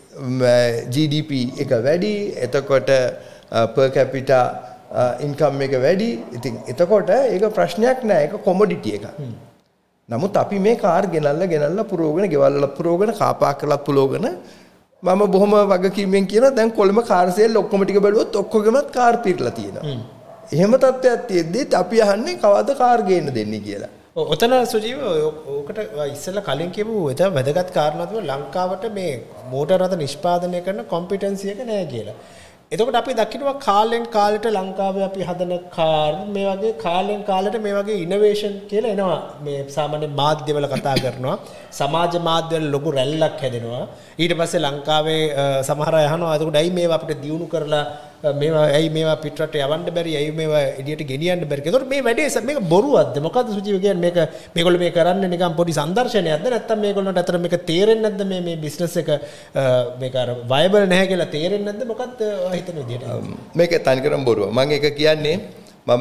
GDP එක වැඩි, එතකොට per capita income එක වැඩි. ඉතින් එතකොට ඒක ප්‍රශ්නයක් නෑ. ඒක කොමොඩිටි එකක්. නමුත් අපි මේ කාර් ගෙනල්ලා පුරවගෙන, ගෙවල් වල පුරවගෙන, කාපාක් කරලා පුරවගෙන මම බොහොම වගකීමෙන් කියනවා දැන් කොළඹ කාර් සේල් ඔක්කොම ටික බැලුවොත් ඔක්කොගෙමත් කාර් පිරලා තියෙනවා. එහෙම තත්ත්වයක් තියෙද්දිත් අපි අහන්නේ කවද කාර් ගේන්න දෙන්නේ කියලා. ඔතන සුජීව ඕකට ඉස්සෙල්ලා කලින් කියපු එතන වැදගත් කාරණා තමයි ලංකාවට මේ මෝටර රථ නිෂ්පාදනය කරන කොම්පිටන්සි එක නැහැ කියලා. එතකොට අපි දකිනවා කාලෙන් කාලෙට ලංකාවේ අපි හදන කාර් මේ වගේ කාලෙන් කාලෙට මේ වගේ ඉනෝවේෂන් කියලා එනවා. මේ සාමාන්‍ය මාධ්‍යවල කතා කරනවා. සමාජ මාධ්‍යවල ලොකු රැල්ලක් හැදෙනවා. ඊට පස්සේ ලංකාවේ සමහර අය අහනවා එතකොට ඇයි මේවා අපිට දියුණු කරලා මේවා පිටරට යවන්න බැරි ඇයි මේවා එළියට ගෙනියන්න බැරි. ඒතකොට මේ වැඩේ මේක බොරුවක්ද? මොකද්ද සුජීව කියන්නේ මේගොල්ලෝ මේ කරන්නේ නිකන් පොඩි සංදර්ශනයක්ද නැත්නම් මේගොල්ලන්ට අතර මේක තේරෙන්නේ නැද්ද මේ බිස්නස් එක මේක අර වයබල් නැහැ කියලා තේරෙන්නේ නැද්ද? මොකද්ද හිතන විදියට? මේක තනිකරම බොරුව. මම ඒක කියන්නේ මම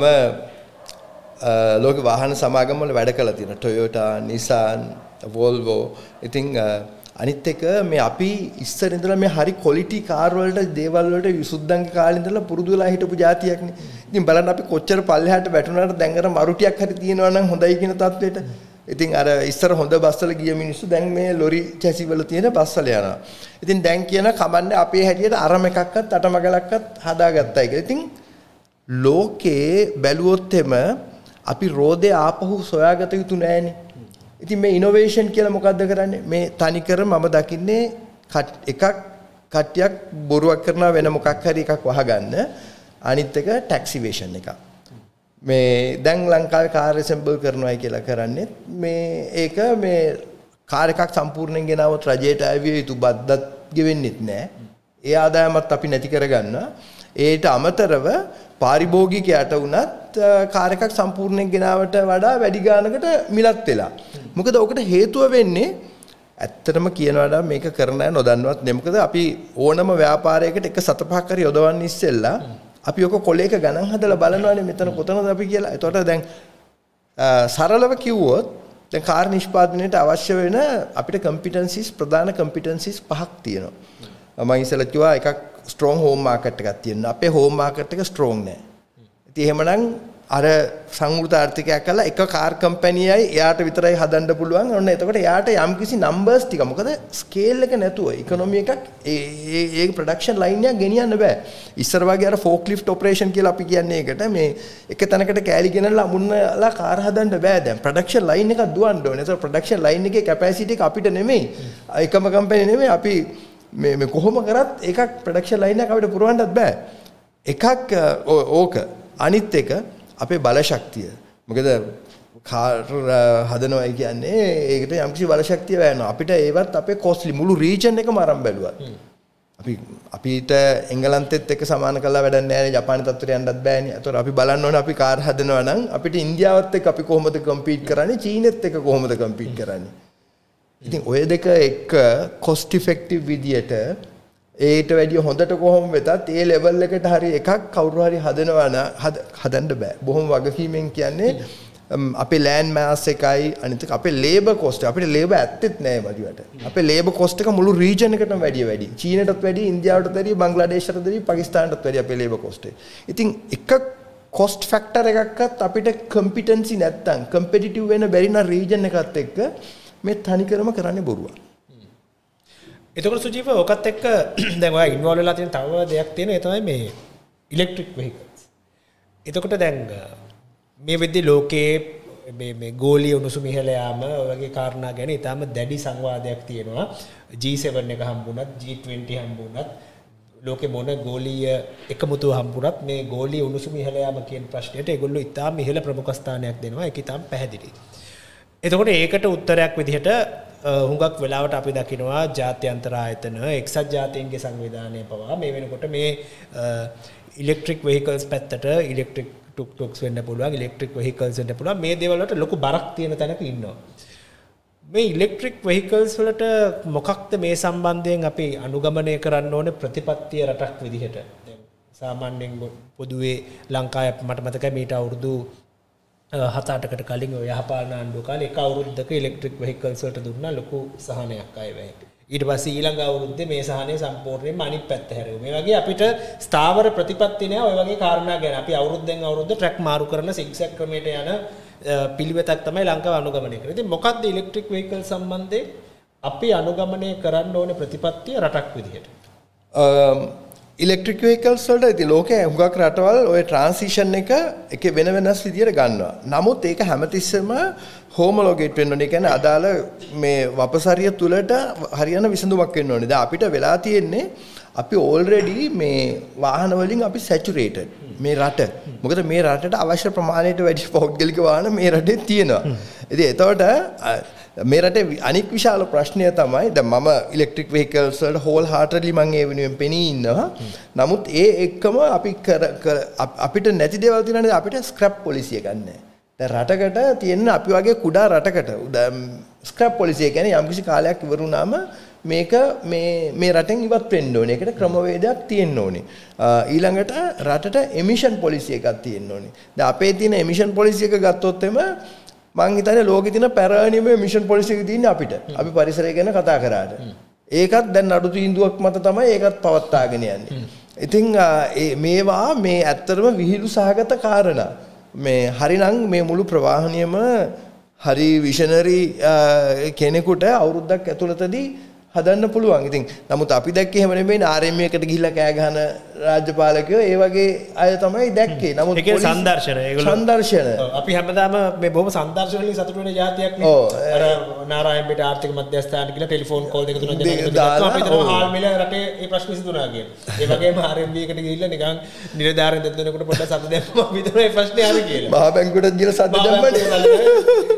ලෝක වාහන සමාගම් වල වැඩ කළා තියෙනවා. Toyota, Nissan, Volvo. ඉතින් අනිත් එක මේ අපි ඉස්සර ඉඳලා මේ හරි ක්වොලිටි කාර් වලට දේවල් වලට විසුද්ධංගේ කාලේ ඉඳලා පුරුදු වෙලා හිටපු જાතියක්නේ. ඉතින් බලන්න අපි කොච්චර පල්ලෙහාට වැටුණාට දැන් අර මරුටියක් හරි තියෙනවා නම් හොඳයි කියන තත්ත්වෙට. ඉතින් අර ඉස්සර හොඳ බස් වල ගිය මිනිස්සු දැන් මේ ලොරි චැසි වල තියෙන බස් වල යනවා. ඉතින් දැන් කියන කමන්නේ අපේ හැටියට අරම එකක්වත් අටමගලක්වත් හදාගත්තයි කියලා. ඉතින් ලෝකේ බැලුවොත් එම අපි රෝදේ ආපහු සොයාගත යුතු නෑනේ. ඉතින් මේ ඉනෝවේෂන් කියලා මොකද්ද කරන්නේ? මේ තනිකර මම දකින්නේ එකක් කට්ටියක් බොරුවක් කරනවා වෙන මොකක් හරි එකක් වහගන්න. අනිත් එක ටැක්සිවේෂන් එක. මේ දැන් ලංකාවේ කාර් ඇසෙම්බල් කරනවායි කියලා කරන්නේ මේ ඒක මේ කාර් එකක් සම්පූර්ණයෙන් ගෙනාවොත් රජයට ආවිය යුතු බද්දත් ගෙවෙන්නෙත් නෑ. ඒ ආදායමත් අපි නැති කරගන්නවා. ඒට අමතරව පාරිභෝගිකයට වුණත් කාර් එකක් සම්පූර්ණයෙන් ගෙනාවට වඩා වැඩි ගානකට මිලත් වෙලා. මොකද ඔකට හේතුව වෙන්නේ ඇත්තටම කියනවාට මේක කරන අය නොදන්නවත් නෙමෙයි. මොකද අපි ඕනම ව්‍යාපාරයකට එක සතපහක් හරි යොදවන්න ඉස්සෙල්ලා අපි ඔක කොලේක ගණන් හදලා බලනවානේ මෙතන කොතනද අපි කියලා. ඒතකොට දැන් සරලව කිව්වොත් දැන් කාර් නිෂ්පාදනයට අවශ්‍ය වෙන අපිට කම්පිටන්සිස් ප්‍රධාන කම්පිටන්සිස් 5ක් තියෙනවා. මම ඉස්සෙල්ලා කිව්වා එකක් ස්ට්‍රෝං හෝම් මාකට් එකක් තියෙනවා. අපේ හෝම් මාකට් එක ස්ට්‍රෝං නෑ. ඉතින් එහෙමනම් අර සංවෘත ආර්ථිකයක් කළා එක කාර් කම්පැනියයි එයාට විතරයි හදන්න පුළුවන්. ඔන්න එතකොට එයාට යම්කිසි නම්බර්ස් ටික මොකද ස්කේල් එක නැතුව ඉකොනොමි එකක් ඒ ප්‍රොඩක්ෂන් ලයින් එකක් ගෙනියන්න බෑ. ඉස්සර වගේ අර ෆෝක්ලිෆ්ට් ඔපරේෂන් කියලා අපි කියන්නේ ඒකට මේ එක තැනකට කෑලි ගෙනල්ලා අමුන්නලා කාර් හදන්න බෑ දැන්. ප්‍රොඩක්ෂන් ලයින් එකක් දුවන්න ඕනේ. ඒක ප්‍රොඩක්ෂන් ලයින් එකේ කැපැසිටි එක අපිට නෙමෙයි. එකම කම්පැනි නෙමෙයි අපි මේ කොහොම කරත් එකක් ප්‍රොඩක්ෂන් ලයින් එකක් අපිට පුරවන්නත් බෑ. එකක් ඕක අනිත් එක අපේ බල ශක්තිය. මොකද කාර් හදනවා කියන්නේ ඒකට යම්කිසි බල ශක්තිය වෙනවා. අපිට ඒවත් අපේ කොස්ට්ලි මුළු රීජන් එකම අරන් බැලුවා. අපිට එංගලන්තෙත් එක්ක සමාන කරලා වැඩක් නැහැ නේ. ජපානයේ තත්ත්වයට යන්නත් බෑනේ. ඒතකොට අපි බලන්න ඕනේ අපි කාර් හදනවා නම් අපිට ඉන්දියාවත් එක්ක අපි කොහොමද කම්පීට් කරන්නේ? චීනෙත් එක්ක කොහොමද කම්පීට් කරන්නේ? ඉතින් ඔය දෙක එක්ක කොස්ට් ඉෆෙක්ටිව් විදියට ඒට වැඩිය හොඳට කොහොම වෙතත් ඒ ලෙවල් එකට හරි එකක් කවුරු හරි හදනවා නම් හදන්න බෑ. බොහොම වගකීමෙන් කියන්නේ අපේ ලෑන්ඩ් මාස් එකයි අනිත් එක අපේ ලේබර් කොස්ට් අපිට ලේබර් ඇත්තෙත් නෑ වඩියට. අපේ ලේබර් කොස්ට් එක මුළු රීජන් එකටම වැඩි. චීනටත් වැඩි, ඉන්දියාවටත් වැඩි, බංග්ලාදේශයටත් වැඩි, පාකිස්තානටත් වැඩි අපේ ලේබර් කොස්ට් එක. ඉතින් එක කොස්ට් ෆැක්ටර් එකක්වත් අපිට කම්පිටන්සි නැත්තම් කම්පිටිටිව් වෙන බැරි නම් රීජන් එකත් එක්ක මේ තනිකරම කරන්නේ බොරුවක්. එතකොට සුජීව ඔකත් එක්ක දැන් ඔයා ඉන්වෝල්ව් වෙලා තියෙන තව දෙයක් තියෙනවා ඒ තමයි මේ ඉලෙක්ට්‍රික් වෙහිකල්ස්. එතකොට දැන් මේ වෙද්දී ලෝකයේ මේ ගෝලීය උණුසුම ඉහළ යාම වගේ කාරණා ගැන ඊටාම දැඩි සංවාදයක් තියෙනවා. G7 එක හම්බුණත් G20 හම්බුණත් ලෝකේ මොන ගෝලීය එකමුතුව හම්බුණත් මේ ගෝලීය උණුසුම ඉහළ යාම කියන ප්‍රශ්නෙට ඒගොල්ලෝ ඊටාම ඉහළ ප්‍රමුඛ ස්ථානයක් දෙනවා. ඒක ඊටාම පැහැදිලි. එතකොට ඒකට උත්තරයක් විදිහට හුඟක් වෙලාවට අපි දකිනවා ජාත්‍යන්තර ආයතන එක්සත් ජාතීන්ගේ සංවිධානය පවා මේ වෙනකොට මේ ඉලෙක්ට්‍රික් වෙහිකල්ස් පැත්තට ඉලෙක්ට්‍රික් ටුක් ටුක්ස් වෙන්න පුළුවන් ඉලෙක්ට්‍රික් වෙහිකල්ස් වෙන්න පුළුවන් මේ දේවල් වලට ලොකු බරක් තියෙන තැනක ඉන්නවා. මේ ඉලෙක්ට්‍රික් වෙහිකල්ස් වලට මොකක්ද මේ සම්බන්ධයෙන් අපි අනුගමනය කරන්න ඕනේ ප්‍රතිපත්තිය රටක් විදිහට? දැන් සාමාන්‍යයෙන් පොදුවේ ලංකාවේ මට මතකයි මීට අවුරුදු 7-8කට කලින් ඔය යහපාලන ආණ්ඩුව කාලේ එක අවුරුද්දක ඉලෙක්ට්‍රික් වෙහිකල්ස් වලට දුන්නා ලොකු සහනයක් අයවැය. ඊට පස්සේ ඊළඟ අවුරුද්දේ මේ සහනය සම්පූර්ණයෙන්ම අනිත් පැත්ත හැරෙව්වා. මේ වගේ අපිට ස්ථාවර ප්‍රතිපත්ති නෑ ඔය වගේ කාරණා ගැන. අපි අවුරුද්දෙන් අවුරුද්ද ට්‍රැක් මාරු කරන සිග්සැග් ක්‍රමයට යන පිළිවෙතක් තමයි ලංකාව අනුගමනය කරන්නේ. ඉතින් මොකක්ද ඉලෙක්ට්‍රික් වෙහිකල් සම්බන්ධයෙන් අපි අනුගමනය කරන්න ඕනේ ප්‍රතිපත්තිය රටක් විදිහට? ඉලෙක්ට්‍රික් වෙහිකල්ස් වලට ඉතින් ලෝකයේ හුඟක් රටවල් ওই ට්‍රාන්සිෂන් එක වෙන වෙනස් විදියට ගන්නවා. නමුත් ඒක හැමතිස්සෙම හෝමොලොගේට් වෙන්න ඕනේ. කියන්නේ අදාළ මේ වපසරිය තුලට හරියන විසඳුමක් වෙන්න ඕනේ. දැන් අපිට වෙලා තියෙන්නේ අපි ඕල්රෙඩි මේ වාහන වලින් අපි සැචුරේටඩ් මේ රට. මොකද මේ රටට අවශ්‍ය ප්‍රමාණයට වැඩි පෞද්ගලික වාහන මේ රටේ තියෙනවා. ඉතින් එතකොට මේ රටේ අනික් විශාල ප්‍රශ්නය තමයි දැන් මම ඉලෙක්ට්‍රික් වෙහිකල්ස් වලට හෝල් හાર્ටඩ්ලි මම ඒ වෙනුවෙන් පෙනී ඉන්නවා. නමුත් ඒ එක්කම අපි අපිට නැති දේවල් තියෙනවානේ අපිට ස්ක්‍රැප් පොලිසිය ගන්න. දැන් රටකට තියෙන අපි වගේ කුඩා රටකට ස්ක්‍රැප් පොලිසිය කියන්නේ යම්කිසි කාලයක් ඉවර වුණාම මේක මේ රටෙන් ඉවත් වෙන්න ඕනේ. ඒකට ක්‍රමවේදයක් තියෙන්න ඕනේ. ඊළඟට රටට එමිෂන් පොලිසිය එකක් තියෙන්න ඕනේ. දැන් අපේ තියෙන එමිෂන් පොලිසිය එක ගත්තොත් එම මං හිතන්නේ ලෝකේ තියෙන පැරණිම මිෂන් පොලිසි එක තියෙන්නේ අපිට. අපි පරිසරය ගැන කතා කරාට. ඒකත් දැන් නඩු තීන්දුවක් මත තමයි ඒකත් පවත්වාගෙන යන්නේ. ඉතින් මේවා මේ ඇත්තටම විහිළු සහගත කාරණා. මේ හරිනම් මේ මුළු ප්‍රවාහනියම හරි විෂනරි කෙනෙකුට අවුරුද්දක් ඇතුළතදී හදන්න පුළුවන්. ඉතින් නමුත් අපි දැක්කේ එහෙම නෙමෙයි RMA එකට ගිහිල්ලා කෑ ගහන රාජ්‍යපාලකයෝ ඒ වගේ අය තමයි දැක්කේ. නමුත් ඒක සංදර්ශන. ඒගොල්ලෝ සංදර්ශන. අපි හැමදාම මේ බොහොම සංදර්ශන වලින් සතුටු වෙන જાතියක් නේ. අර නාරායන් පිට ආර්ථික මධ්‍යස්ථාන කියලා ටෙලිෆෝන් කෝල් දෙක තුනක් දෙනවා. අපි හිතනවා හාල් මිල රටේ මේ ප්‍රශ්න විසඳුණා කියලා. ඒ වගේම RMB එකට ගිහිල්ලා නිකන් නිලධාරීන් දෙන්නෙකුට පොඩ්ඩක් සතු දැම්මම අපි හිතනවා මේ ප්‍රශ්නේ හරි කියලා. මහා බැංකුවටත් ගිහලා සතු දැම්මනේ.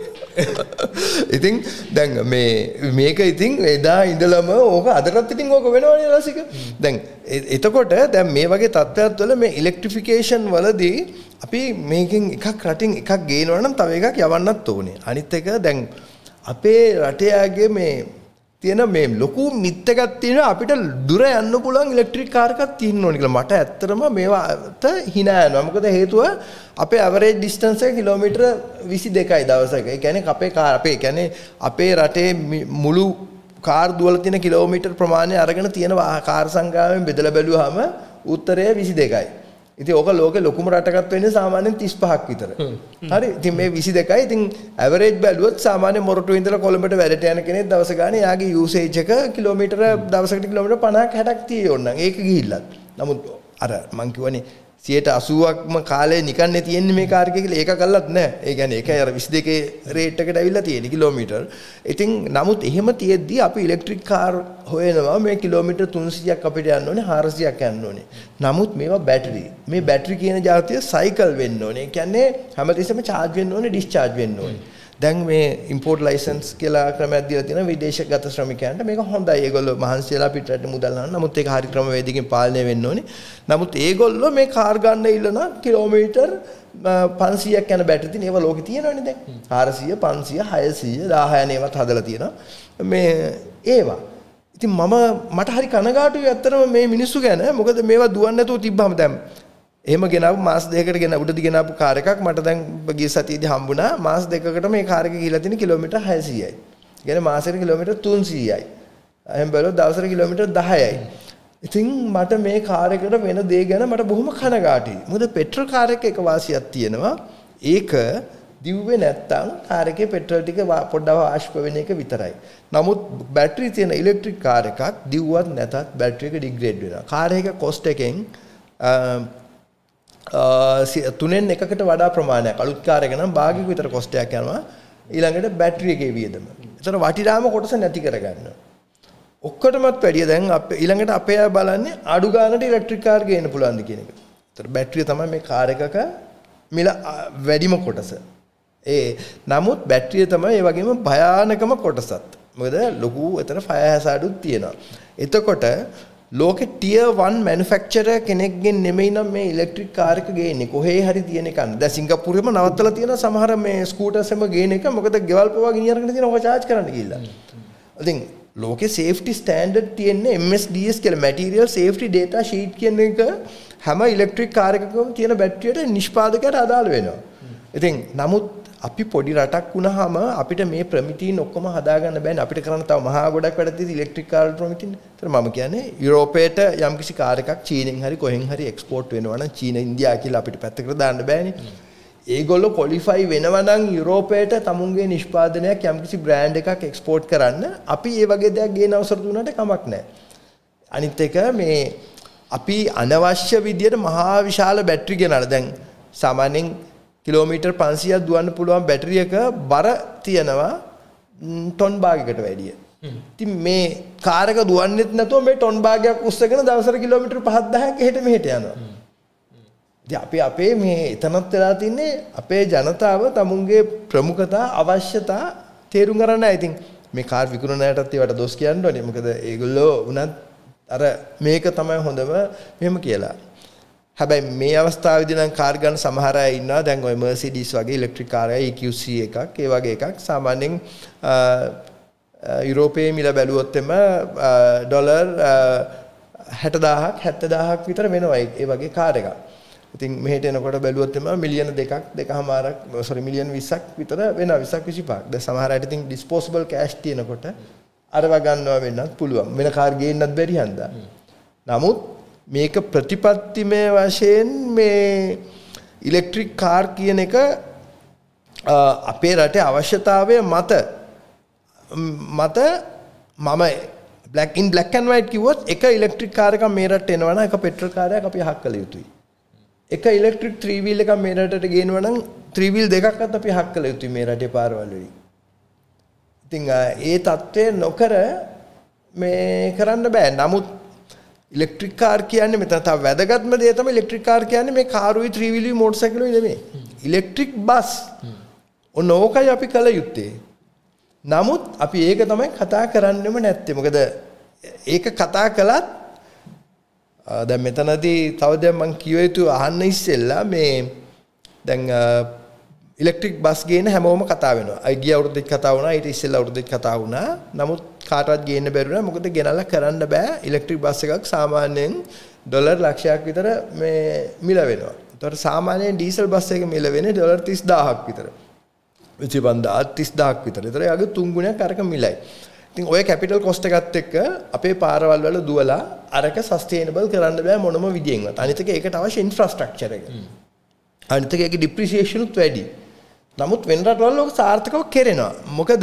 ඉතින් දැන් මේක ඉතින් එදා ඉඳලම ඕක අදටත් ඉතින් ඕක වෙනවනේ රසික. දැන් එතකොට දැන් මේ වගේ තත්ත්වයක් වල මේ ඉලෙක්ට්‍රිෆිකේෂන් වලදී අපි මේකෙන් එකක් රටින් එකක් ගේනවා නම් තව එකක් යවන්නත් ඕනේ. අනිත් එක දැන් අපේ රටේ මේ තියෙන මේ ලොකු මිත් එකක් තියෙනවා අපිට දුර යන්න පුළුවන් ඉලෙක්ට්‍රික් කාර් එකක් තියෙන්න ඕනේ කියලා. මට ඇත්තටම මේවට hina යනවා. මොකද හේතුව අපේ ඇවරේජ් ඩිස්ටන්ස් එක කිලෝමීටර 22යි දවසක. ඒ කියන්නේ අපේ රටේ මුළු කාර් දුවලා තියෙන කිලෝමීටර් ප්‍රමාණය අරගෙන තියෙන කාර් සංඛ්‍යාවෙන් බෙදලා බැලුවාම උත්තරය 22යි. ඉතින් ඕක ලෝකේ ලොකුම රටකට වෙන්නේ සාමාන්‍යයෙන් 35ක් විතර. හරි. ඉතින් මේ 22යි. ඉතින් ඇවරේජ් බැලුවොත් සාමාන්‍ය මොරටුවේ ඉඳලා කොළඹට වැඩට යන කෙනෙක් දවස ගානේ යාගේ යූසේජ් එක කිලෝමීටර දවසකට කිලෝමීටර 50ක් 60ක් තියෙන්න. ඒක ගිහිල්ලත්. නමුත් අර මං කියවනේ 80%ක්ම කාලේ නිකන්නේ තියෙන්නේ මේ කාර් එකේ කියලා ඒක කළත් නැහැ. ඒ කියන්නේ ඒකයි අර 22 රේට් එකට ඇවිල්ලා තියෙන්නේ කිලෝමීටර්. ඉතින් නමුත් එහෙම තියෙද්දි අපි ඉලෙක්ට්‍රික් කාර් හොයනවා මේ කිලෝමීටර් 300ක් අපිට යන්න ඕනේ 400ක් යන්න ඕනේ. නමුත් මේවා බැටරි. මේ බැටරි කියන જાතිය සයිකල් වෙන්න ඕනේ. ඒ කියන්නේ හැමතිස්සෙම charge වෙන්න ඕනේ discharge වෙන්න ඕනේ. දැන් මේ import license කියලා ක්‍රමයක් දීලා තියෙනවා විදේශගත ශ්‍රමිකයන්ට. මේක හොඳයි. ඒගොල්ලෝ මහන්සි වෙලා පිටරට මුදල් ගන්න. නමුත් ඒක හරි ක්‍රමවේදකින් පාලනය වෙන්න ඕනේ. නමුත් ඒගොල්ලෝ මේ කාර් ගන්න ඉල්ලන කිලෝමීටර් 500ක් යන බැටරි තියෙන ඒවා ලෝකේ තියෙනවනේ දැන්. 400, 500, 600, 1000 යන ඒවාත් හදලා තියෙනවා. මේ ඒවා. ඉතින් මට හරි කනගාටුයි ඇත්තටම මේ මිනිස්සු ගැන. මොකද මේවා දුවන්නේ නැතුව තිබ්බම දැන් එහෙම ගෙනාවු මාස දෙකකට උඩදී ගෙනාවු කාර් එකක් මට දැන් ගිය සතියේදී හම්බුණා මාස දෙකකට මේ කාර් එක ගිහිලා තියෙන කිලෝමීටර් 600යි. කියන්නේ මාසෙට කිලෝමීටර් 300යි. එහෙන් බලුවොත් දවසට කිලෝමීටර් 10යි. ඉතින් මට මේ කාර් එකට වෙන දේ ගැන මට බොහොම කනගාටුයි. මොකද පෙට්‍රල් කාර් එක වාසියක් තියෙනවා. ඒක දිව්වේ නැත්තම් කාර් එකේ පෙට්‍රල් ටික පොඩ්ඩක් වාෂ්ප වෙන එක විතරයි. නමුත් බැටරි තියෙන ඉලෙක්ට්‍රික් කාර් එකක් දිව්වත් නැතත් බැටරි එක ඩිග්‍රේඩ් වෙනවා. කාර් එක කොස්ට් එකෙන් 3න් 1කට වඩා ප්‍රමාණයක් අලුත් කාර් එක නම් භාගයක විතර කොස්ට් එකක් යනවා ඊළඟට බැටරි එකේ වියදම. ඒතර වටිනාම කොටස නැති කරගන්නවා. ඔක්කොටමත් වැඩිය දැන් ඊළඟට අපේ අය බලන්නේ අඩු ගානට ඉලෙක්ට්‍රික් කාර් ගේන්න පුළුවන්ද කියන එක. ඒතර බැටරිය තමයි මේ කාර් එකක මිල වැඩිම කොටස. නමුත් බැටරිය තමයි ඒ වගේම භයානකම කොටසත්. මොකද ලොකු එතන ෆයර් හැසාඩුත් තියෙනවා. එතකොට ලෝකේ ටියර් 1 මැනුෆැක්චරර් කෙනෙක්ගෙන් නෙමෙයි නම් මේ ඉලෙක්ට්‍රික් කාර් එක ගේන්නේ. කොහේ හරි තියෙන එකක්. දැන් සිංගප්පූරුවේම නවත්තලා තියෙන සමහර මේ ස්කූටර්ස් එම ගේන එක මොකද ගෙවල් පවා ගෙනිය අරගෙන තියෙන ඔක charge කරන්න ගිහිල්ලා. ඉතින් ලෝකේ සේෆ්ටි ස්ටෑන්ඩඩ් තියෙන්නේ MSDS කියලා මැටීරියල් සේෆ්ටි ඩේටා ෂීට් කියන එක හැම ඉලෙක්ට්‍රික් කාර් එකකම තියෙන බැටරියට නිෂ්පාදකයට අදාළ වෙනවා. ඉතින් නමුත් අපි පොඩි රටක් වුණාම අපිට මේ ප්‍රමිතීන් ඔක්කොම හදාගන්න බෑනේ. අපිට කරන්න තව මහා ගොඩක් වැඩ තියෙදි ඉලෙක්ට්‍රික් කාර් ප්‍රමිතීන්. ඒතර මම කියන්නේ යුරෝපයට යම්කිසි කාර් එකක් චීනෙන් හරි කොහෙන් හරි එක්ස්පෝර්ට් වෙනවා නම් චීන ඉන්දියා කියලා අපිට පැත්තකට දාන්න බෑනේ. ඒගොල්ලෝ ක්වොලිෆයි වෙනවා නම් යුරෝපයට තමුන්ගේ නිෂ්පාදනයක් යම්කිසි බ්‍රෑන්ඩ් එකක් එක්ස්පෝර්ට් කරන්න අපි ඒ වගේ දෙයක් ගේන අවසර දුන්නාට කමක් නැහැ. අනිත් එක මේ අපි අනවශ්‍ය විදියට මහා විශාල බැටරි ගෙනල්ලා දැන් සාමාන්‍යයෙන් කිලෝමීටර් 500ක් දුවන්න පුළුවන් බැටරි එක බර තියනවා ටොන් භාගයකට වැඩිය. ඉතින් මේ කාර් එක දුවන්නේත් නැතුව මේ ටොන් භාගයක් උස්සගෙන දවසට කිලෝමීටර් 5-10ක් එහෙට මෙහෙට යනවා. ඉතින් අපේ මේ එතනත් වෙලා තින්නේ අපේ ජනතාව තමුන්ගේ ප්‍රමුඛතා අවශ්‍යතා තේරුම් ගන්න නැහැ. ඉතින් මේ කාර් විකුණනයටත් ඒවට දොස් කියන්න ඕනේ. මොකද ඒගොල්ලෝ උනත් අර මේක තමයි හොඳම මෙහෙම කියලා. හැබැයි මේ අවස්ථාවේදී නම් කාර් ගන්න සමහර අය ඉන්නවා. දැන් ඔය Mercedes වගේ ඉලෙක්ට්‍රික් කාර් EQC එකක් ඒ වගේ එකක් සාමාන්‍යයෙන් යුරෝපයේ මිල බැලුවොත් එම ඩොලර් 60000ක් 70000ක් විතර වෙනවා ඒ වගේ කාර් එකක්. ඉතින් මෙහෙට එනකොට බැලුවොත් එම මිලියන 2.5 මිලියන 20ක් විතර වෙනවා 20ක් 25ක්. දැන් සමහර අයට ඉතින් ඩිස්පෝසබල් කෑෂ් තියෙනකොට අරව ගන්නවා වෙන්නත් පුළුවන්. වෙන කාර් ගේන්නත් බැරි හන්දා. නමුත් මේක ප්‍රතිපත්තිමය වශයෙන් මේ ඉලෙක්ට්‍රික් කාර් කියන එක අපේ රටේ අවශ්‍යතාවය මත මම black and white කිව්වොත් එක ඉලෙක්ට්‍රික් කාර් එකක් මේ රටට එනවා නම් එක පෙට්‍රල් කාර් එකක් අපි අහක් කළ යුතුයි. එක ඉලෙක්ට්‍රික් 3 wheel එකක් මේ රටට ගේනවා නම් 3 wheel දෙකක්වත් අපි අහක් කළ යුතුයි මේ රටේ පාරවල් වලින්. ඉතින් ඒ தත්ත්වය නොකර මේ කරන්න බෑ. නමුත් ඉලෙක්ට්‍රික් කාර් කියන්නේ මෙතන තව වැදගත්ම දේ තමයි ඉලෙක්ට්‍රික් කාර් කියන්නේ මේ කාරුයි 3 wheeluයි මෝටර් සයිකලුයි නෙමෙයි. Electric bus. ඔන්න ඕකයි අපි කළ යුත්තේ. නමුත් අපි ඒක තමයි කතා කරන්නෙම නැත්තේ. මොකද ඒක කතා කළත් දැන් මෙතනදී තව දැන් මම කිය යුතු අහන්න ඉස්සෙල්ලා මේ දැන් ඉලෙක්ට්‍රික් බස් ගේන හැමෝම කතා වෙනවා. අය ගිය අවුරුද්දෙත් කතා වුණා, ඊට ඉස්සෙල්ලා අවුරුද්දෙත් කතා වුණා. නමුත් කාටවත් ගේන්න බැරි වුණා. මොකද ගෙනල්ලා කරන්න බෑ. ඉලෙක්ට්‍රික් බස් එකක් සාමාන්‍යයෙන් ඩොලර් ලක්ෂයක් විතර මේ මිල වෙනවා. ඒතකොට සාමාන්‍යයෙන් ඩීසල් බස් එක මිල වෙන්නේ ඩොලර් 30000ක් විතර. 25000 30000ක් විතර. ඒතර යාගේ 3 ගුණයක් අරක මිලයි. ඉතින් ඔය කැපිටල් කොස්ට් එකත් එක්ක අපේ පාරවල් වල දුවලා අරක සස්ටේනබල් කරන්න බෑ මොනම විදියෙන්වත්. අනිත් එක ඒකට අවශ්‍ය ඉන්ෆ්‍රාස්ට්‍රක්චර් එක. අනිත් එක ඒකේ ඩිප්‍රීසියේෂන් උත් වැඩි. නමුත් වෙන රටවල් වල සාර්ථකව කෙරෙනවා. මොකද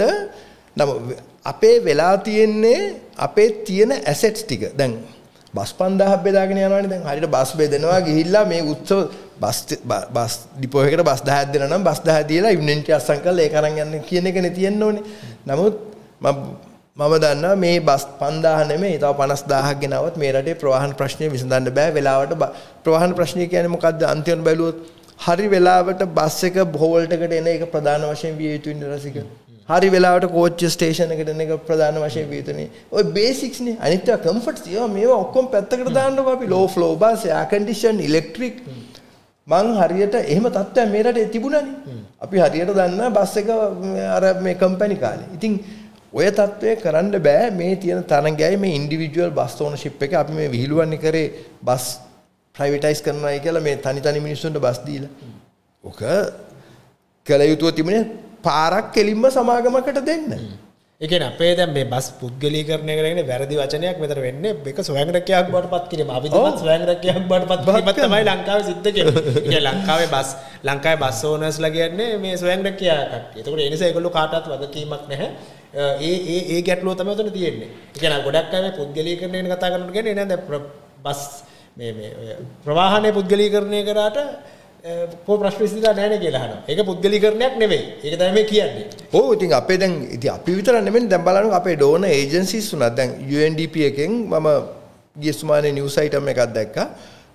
අපේ වෙලා තියෙන්නේ අපේ තියෙන ඇසෙට්ස් ටික. දැන් බස් 5000ක් බෙදාගෙන යනවානේ. දැන් හරියට බස් බෙදනවා ගිහිල්ලා මේ උත්සව බස් ඩිපෝ එකකට බස් 10ක් දෙනවා නම් බස් 10 දීලා ඉන්වෙන්ටරි අස්සම් කරලා ඒක අරන් යන්න කියන එකනේ තියෙන්න ඕනේ. නමුත් මම දන්නවා මේ බස් 5000 නෙමෙයි තව 50000ක් ගෙනවත් මේ රටේ ප්‍රවාහන ප්‍රශ්නය විසඳන්න බෑ. වෙලාවට ප්‍රවාහන ප්‍රශ්නය කියන්නේ මොකද්ද? අන්තිමට බැලුවොත් හරි වෙලාවට බස් එක හෝල්ට් එකට එන එක ප්‍රධාන වශයෙන් විය යුතු වෙන රසික. හරි වෙලාවට කෝච්චි ස්ටේෂන් එකට එන එක ප්‍රධාන වශයෙන් විය යුතුනේ. ඔය බේසික්ස් නේ. අනිත් ඒවා කම්ෆර්ට්ස් මේවා ඔක්කොම පැත්තකට දාන්නකො අපි low floor bus, air condition, electric. මං හරියට එහෙම තත්ත්වයක් මේ රටේ තිබුණානේ. අපි හරියට දන්නා බස් එක අර මේ කම්පැනි කාලේ. ඉතින් ඔය තත්ත්වය කරන්න බෑ මේ තියෙන තරංගයයි මේ ඉන්ඩිවිජුවල් බස් ඕනර්ෂිප් එක අපි මේ විහිළුවන්නේ කරේ බස් ප්‍රයිවටයිස් කරනවායි කියලා මේ තනි මිනිස්සුන්ට බස් දීලා. ඔක කළ යුතුව තිබුණේ පාරක් කෙලින්ම සමාගමකට දෙන්න. ඒ කියන්නේ අපේ දැන් මේ බස් පුද්ගලීකරණය කරගෙන වැරදි වචනයක් මෙතන වෙන්නේ මේක ස්වයං රැකියාවක් බවට පත් කිරීම. අවිධිමත් ස්වයං රැකියාවක් බවට පත් කිරීමක් තමයි ලංකාවේ සිද්ධ වෙන්නේ. ඒ කියන්නේ ලංකාවේ බස් ඕනර්ස්ලා කියන්නේ මේ ස්වයං රැකියා කට්ටිය. ඒකට ඒ නිසා ඒගොල්ලෝ කාටවත් වගකීමක් නැහැ. ඒ ගැටලුව තමයි උතන තියෙන්නේ. ඒ කියන්නේ ගොඩක් අය මේ පුද්ගලීකරණය ගැන කතා කරනකොට කියන්නේ නේද බස් මේ ප්‍රවාහනයේ පුද්ගලීකරණය කරාට කො ප්‍රශ්න විසඳලා නැහැ නේ කියලා අහනවා. ඒක පුද්ගලීකරණයක් නෙවෙයි. ඒක තමයි මේ කියන්නේ. ඔව් ඉතින් අපේ දැන් ඉතින් අපි විතර නෙමෙයි දැන් බලන්න අපේ ඩෝනර් ඒජන්සිස් උනත් දැන් UNDP එකෙන් මම ගිය සුමානේ නිවුස් අයිටම් එකක් දැක්කා.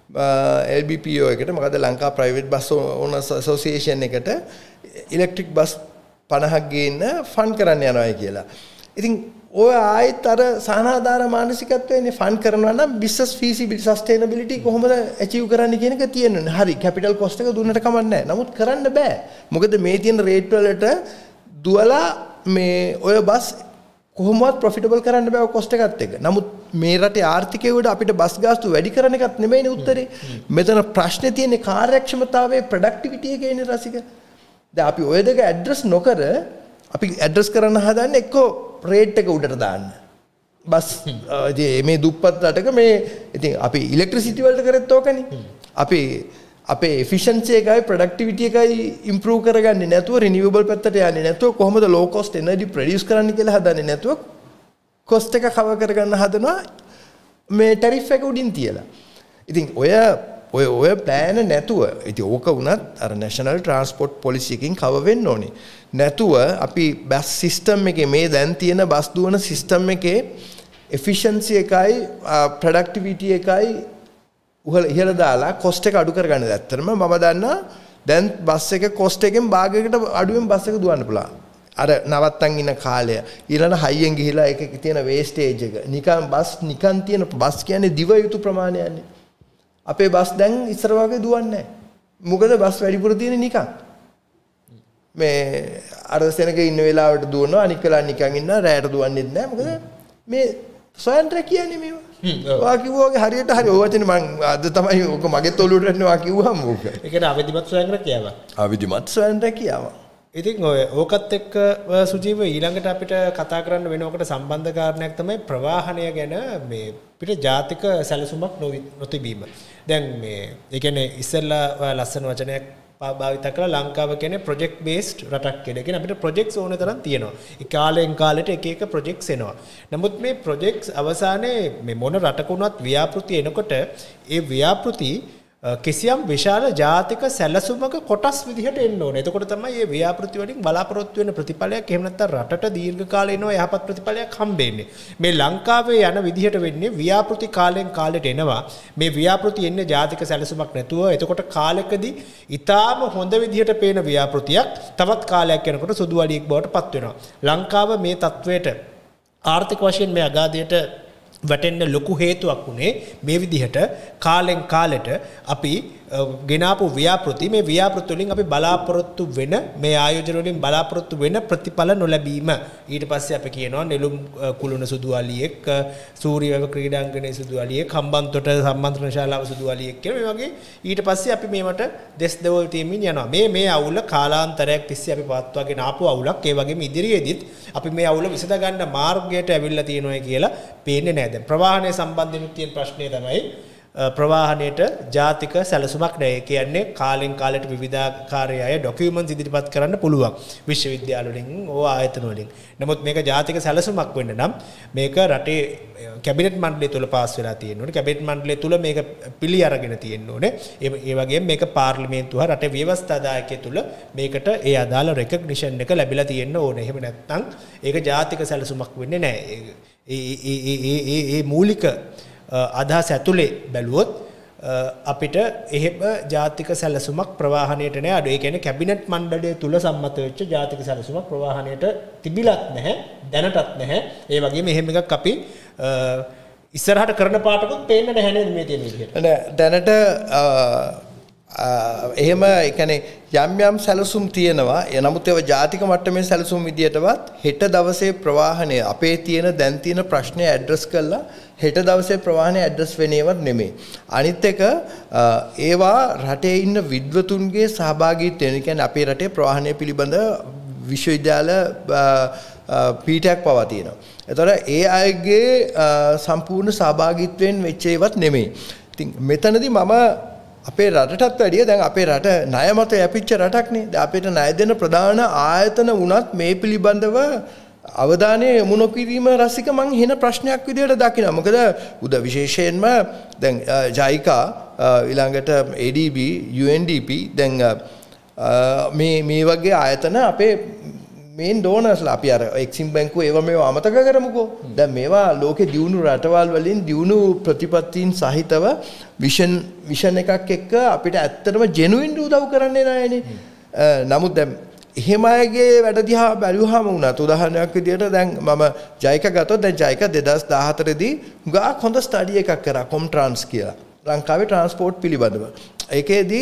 LBPO එකට මොකද Lanka private bus owners association එකට ඉලෙක්ට්‍රික් බස් 50ක් ගේන්න ෆන්ඩ් කරන්න යනවායි කියලා. ඉතින් ඔය ආයෙත් අර සානාධාර මානසිකත්වයනේ ෆන්ඩ් කරනවා නම් බිස්නස් ෆීසිබිලිටි සස්ටේනබිලිටි කොහොමද ඇචීව් කරන්න කියන එක තියෙන්නේ. හරි කැපිටල් කොස්ට් එක දුන්නට කමක් නැහැ. නමුත් කරන්න බෑ. මොකද මේ තියෙන රේට් වලට දුවලා මේ ඔය බස් කොහොමවත් ප්‍රොෆිටබල් කරන්න බෑ කොස්ට් එකත් එක්ක. නමුත් මේ රටේ ආර්ථිකය උඩ අපිට බස් ගාස්තු වැඩි කරන එකත් නෙමෙයිනේ උත්තරේ. මෙතන ප්‍රශ්නේ තියෙන්නේ කාර්යක්ෂමතාවයේ ප්‍රොඩක්ටිවිටි එකේනේ රසික. දැන් අපි ඔය දෙක ඇඩ්‍රස් නොකර අපි ඇඩ්‍රස් කරන්න හදන්නේ එක්කෝ රේට් එක උඩට දාන්න. බස් මේ දුප්පත් රටක මේ ඉතින් අපි ඉලෙක්ට්‍රිසිටි වලට කරෙත් ඕකනේ. අපි අපේ එෆිෂන්සි එකයි ප්‍රොඩක්ටිවිටි එකයි ඉම්ප්‍රූව් කරගන්නේ නැතුව රිනියුවබල් පැත්තට යන්නේ නැතුව කොහොමද ලෝ කොස්ට් එනර්ජි ප්‍රොඩියුස් කරන්න කියලා හදන්නේ නැතුව කොස්ට් එක කවර් කරගන්න හදනවා මේ ටැරිෆ් එක උඩින් තියලා. ඉතින් ඔය ප්ලෑන නැතුව ඉතින් ඕක වුණත් අර නැෂනල් ට්‍රාන්ස්පෝර්ට් පොලිසි එකකින් කවර් වෙන්න ඕනේ. නැතුව අපි බස් සිස්ටම් එකේ මේ දැන් තියෙන බස් දුවන සිස්ටම් එකේ එෆිෂන්සි එකයි ප්‍රොඩක්ටිවිටි එකයි ඉහළ දාලා කොස්ට් එක අඩු කරගන්න. ඇත්තටම මම දන්නා දැන් බස් එක කොස්ට් එකෙන් භාගයකට අඩුවෙන් බස් එක දුවන්න පුළුවන්. අර නවත්තන් ඉන්න කාලය ඊළඟ හයියෙන් ගිහිලා එකක තියෙන වේස්ටේජ් එක නිකන් තියෙන බස් කියන්නේ දිව යුතු ප්‍රමාණයන්නේ. අපේ බස් දැන් ඉස්සර වගේ දුවන්නේ නැහැ. මොකද බස් වැඩිපුර තියෙන්නේ නිකන්. මේ අර සෙනග ඉන්න වෙලාවට දුවනවා අනික් වෙලාව නිකන් ඉන්නවා රැයට දුවන්නේ නැහැ. මොකද මේ සොයන් ට්‍රැක් කියන්නේ මේවා. වා කිව්වාගේ හරියට හරි ඔය වචනේ මම අද තමයි ඔක මගෙත් ඔලුවට එන්නේ වා කිව්වම ඕක. ඒ කියන්නේ අවිධිමත් සොයන් රැකියාවක්. අවිධිමත් සොයන් රැකියාවක්. ඉතින් ඕකත් එක්ක සුජීව ඊළඟට අපිට කතා කරන්න වෙන ඔකට සම්බන්ධ කාරණයක් තමයි ප්‍රවාහනය ගැන මේ පිට ජාතික සැලසුමක් නොතිබීම. දැන් මේ ඒ කියන්නේ ඉස්සෙල්ලා ලස්සන වචනයක් භාවිත කරලා ලංකාව කියන්නේ ප්‍රොජෙක්ට් බේස්ඩ් රටක් කියලා. කියන්නේ අපිට ප්‍රොජෙක්ට්ස් ඕන තරම් තියෙනවා. ඒ කාලෙන් කාලෙට එක ප්‍රොජෙක්ට්ස් එනවා. නමුත් මේ ප්‍රොජෙක්ට්ස් අවසානයේ මේ මොන රටක වුණත් ව්‍යාපෘති එනකොට ඒ ව්‍යාපෘති කිසියම් විශාල ජාතික සැලසුමක කොටස් විදිහට එන්න ඕනේ. එතකොට තමයි මේ ව්‍යාපෘති වලින් බලාපොරොත්තු වෙන ප්‍රතිඵලයක් එහෙම නැත්නම් රටට දීර්ඝ කාලේනෝ යහපත් ප්‍රතිඵලයක් හම්බෙන්නේ. මේ ලංකාවේ යන විදිහට වෙන්නේ ව්‍යාපෘති කාලෙන් කාලෙට එනවා. මේ ව්‍යාපෘති එන්නේ ජාතික සැලසුමක් නැතුව. එතකොට කාලෙකදී ඊටාම හොඳ විදිහට පේන ව්‍යාපෘතියක් තවත් කාලයක් යනකොට සුදු අඩියක් බවට පත් වෙනවා. ලංකාව මේ තත්වයට ආර්ථික වශයෙන් මේ අගාධයට වැටෙන්න ලොකු හේතුවක් උනේ මේ විදිහට කාලෙන් කාලෙට අපි ගෙනාපු ව්‍යාපෘති මේ ව්‍යාපෘති වලින් අපි බලාපොරොත්තු වෙන මේ ආයෝජන වලින් බලාපොරොත්තු වෙන ප්‍රතිඵල නොලැබීම ඊට පස්සේ අපි කියනවා නෙළුම් කුළුණ සුදු අලියෙක් සූර්යවැව ක්‍රීඩාංගණයේ සුදු අලියෙක් හම්බන්තොට සම්මන්ත්‍රණ ශාලාව සුදු අලියෙක් කියලා මේ වගේ ඊට පස්සේ අපි මේවට දෙස් දෙවල් තීමින් යනවා මේ අවුල කාලාන්තරයක් තිස්සේ අපි පවත්වාගෙන ආපු අවුලක් ඒ වගේම ඉදිරියේදීත් අපි මේ අවුල විසඳ ගන්න මාර්ගයට ඇවිල්ලා තියෙනවා කියලා පේන්නේ නැහැ දැන් ප්‍රවාහනය සම්බන්ධයෙන් තියෙන ප්‍රශ්නේ තමයි ප්‍රවාහනයට ජාතික සැලසුමක් නැහැ. ඒ කියන්නේ කාලෙන් කාලයට විවිධාකාරයේ අය ඩොකියුමන්ට්ස් ඉදිරිපත් කරන්න පුළුවන්. විශ්වවිද්‍යාල වලින් ඕ ආයතන වලින්. නමුත් මේක ජාතික සැලසුමක් වෙන්න නම් මේක රටේ කැබිනට් මණ්ඩලය තුල පාස් වෙලා තියෙන්න ඕනේ. කැබිනට් මණ්ඩලය තුල මේක පිළි අරගෙන තියෙන්න ඕනේ. ඒ වගේම මේක පාර්ලිමේන්තුව රටේ ව්‍යවස්ථාදායකය තුල මේකට ඒ අදාළ රෙකග්නිෂන් එක ලැබිලා තියෙන්න ඕනේ. එහෙම නැත්නම් ඒක ජාතික සැලසුමක් වෙන්නේ නැහැ. ඒ මූලික අදහස් ඇතුලේ බැලුවොත් අපිට එහෙම ජාතික සැලසුමක් ප්‍රවාහණයට නෑ අඩු. ඒ කියන්නේ කැබිනට් මණ්ඩලය තුල සම්මත වෙච්ච ජාතික සැලසුමක් ප්‍රවාහණයට තිබිලත් නැහැ, දැනටත් නැහැ. ඒ වගේම එහෙම එකක් අපි ඉස්සරහට කරන පාටකුත් පේන්න නැහැ නේද මේ තියෙන විදිහට. දැනට එහෙම ඒ කියන්නේ යම් සැලසුම් තියෙනවා. නමුත් ඒවා ජාතික මට්ටමේ සැලසුම් විදියටවත් හෙට දවසේ ප්‍රවාහණය අපේ තියෙන දැන් තියෙන ප්‍රශ්නේ ඇඩ්‍රස් කළා හෙට දවසේ ප්‍රවාහණය ඇඩ්‍රස් වෙන්නේවත් නෙමෙයි. අනිත් එක ඒවා රටේ ඉන්න විද්වතුන්ගේ සහභාගීත්වය. ඒ කියන්නේ අපේ රටේ ප්‍රවාහණය පිළිබඳ විශ්වවිද්‍යාල පීඨයක් පවා තියෙනවා. ඒතර ඒ අයගේ සම්පූර්ණ සහභාගීත්වයෙන් වෙච්ච ඒවත් නෙමෙයි. ඉතින් මෙතනදී මම අපේ රටටත් වැඩිය දැන් අපේ රට ණය මත යැපිච්ච රටක්නේ. දැන් අපිට ණය දෙන ප්‍රධාන ආයතන වුණත් මේ පිළිබඳව අවධානය යොමු නොකිරීම රසික මං වෙන ප්‍රශ්නයක් විදියට දකිනවා. මොකද විශේෂයෙන්ම දැන් ජයිකා ඊළඟට ADB UNDP දැන් මේ වගේ ආයතන අපේ මේන් ඩෝනර්ස්ලා අපි අර එක්සිම් බැංකුව ඒවා මේවා අමතක කරමුකෝ. දැන් මේවා ලෝකේ දියුණු රටවල් වලින් දියුණු ප්‍රතිපත්තීන් සහිතව විෂන් එකක් එක්ක අපිට ඇත්තටම ජෙනුයින් උදව් කරන්නේ නැහැනේ. නමුත් දැන් එහෙම අයගේ වැඩ දිහා බැලුවාම වුණත් උදාහරණයක් විදියට දැන් මම ජයික ගත්තොත් දැන් ජයික 2014 දී ගා හොඳ ස්ටඩි එකක් කරා කොම්ට්‍රාන්ස් කියලා. ලංකාවේ ට්‍රාන්ස්පෝර්ට් පිළිබඳව. ඒකේදී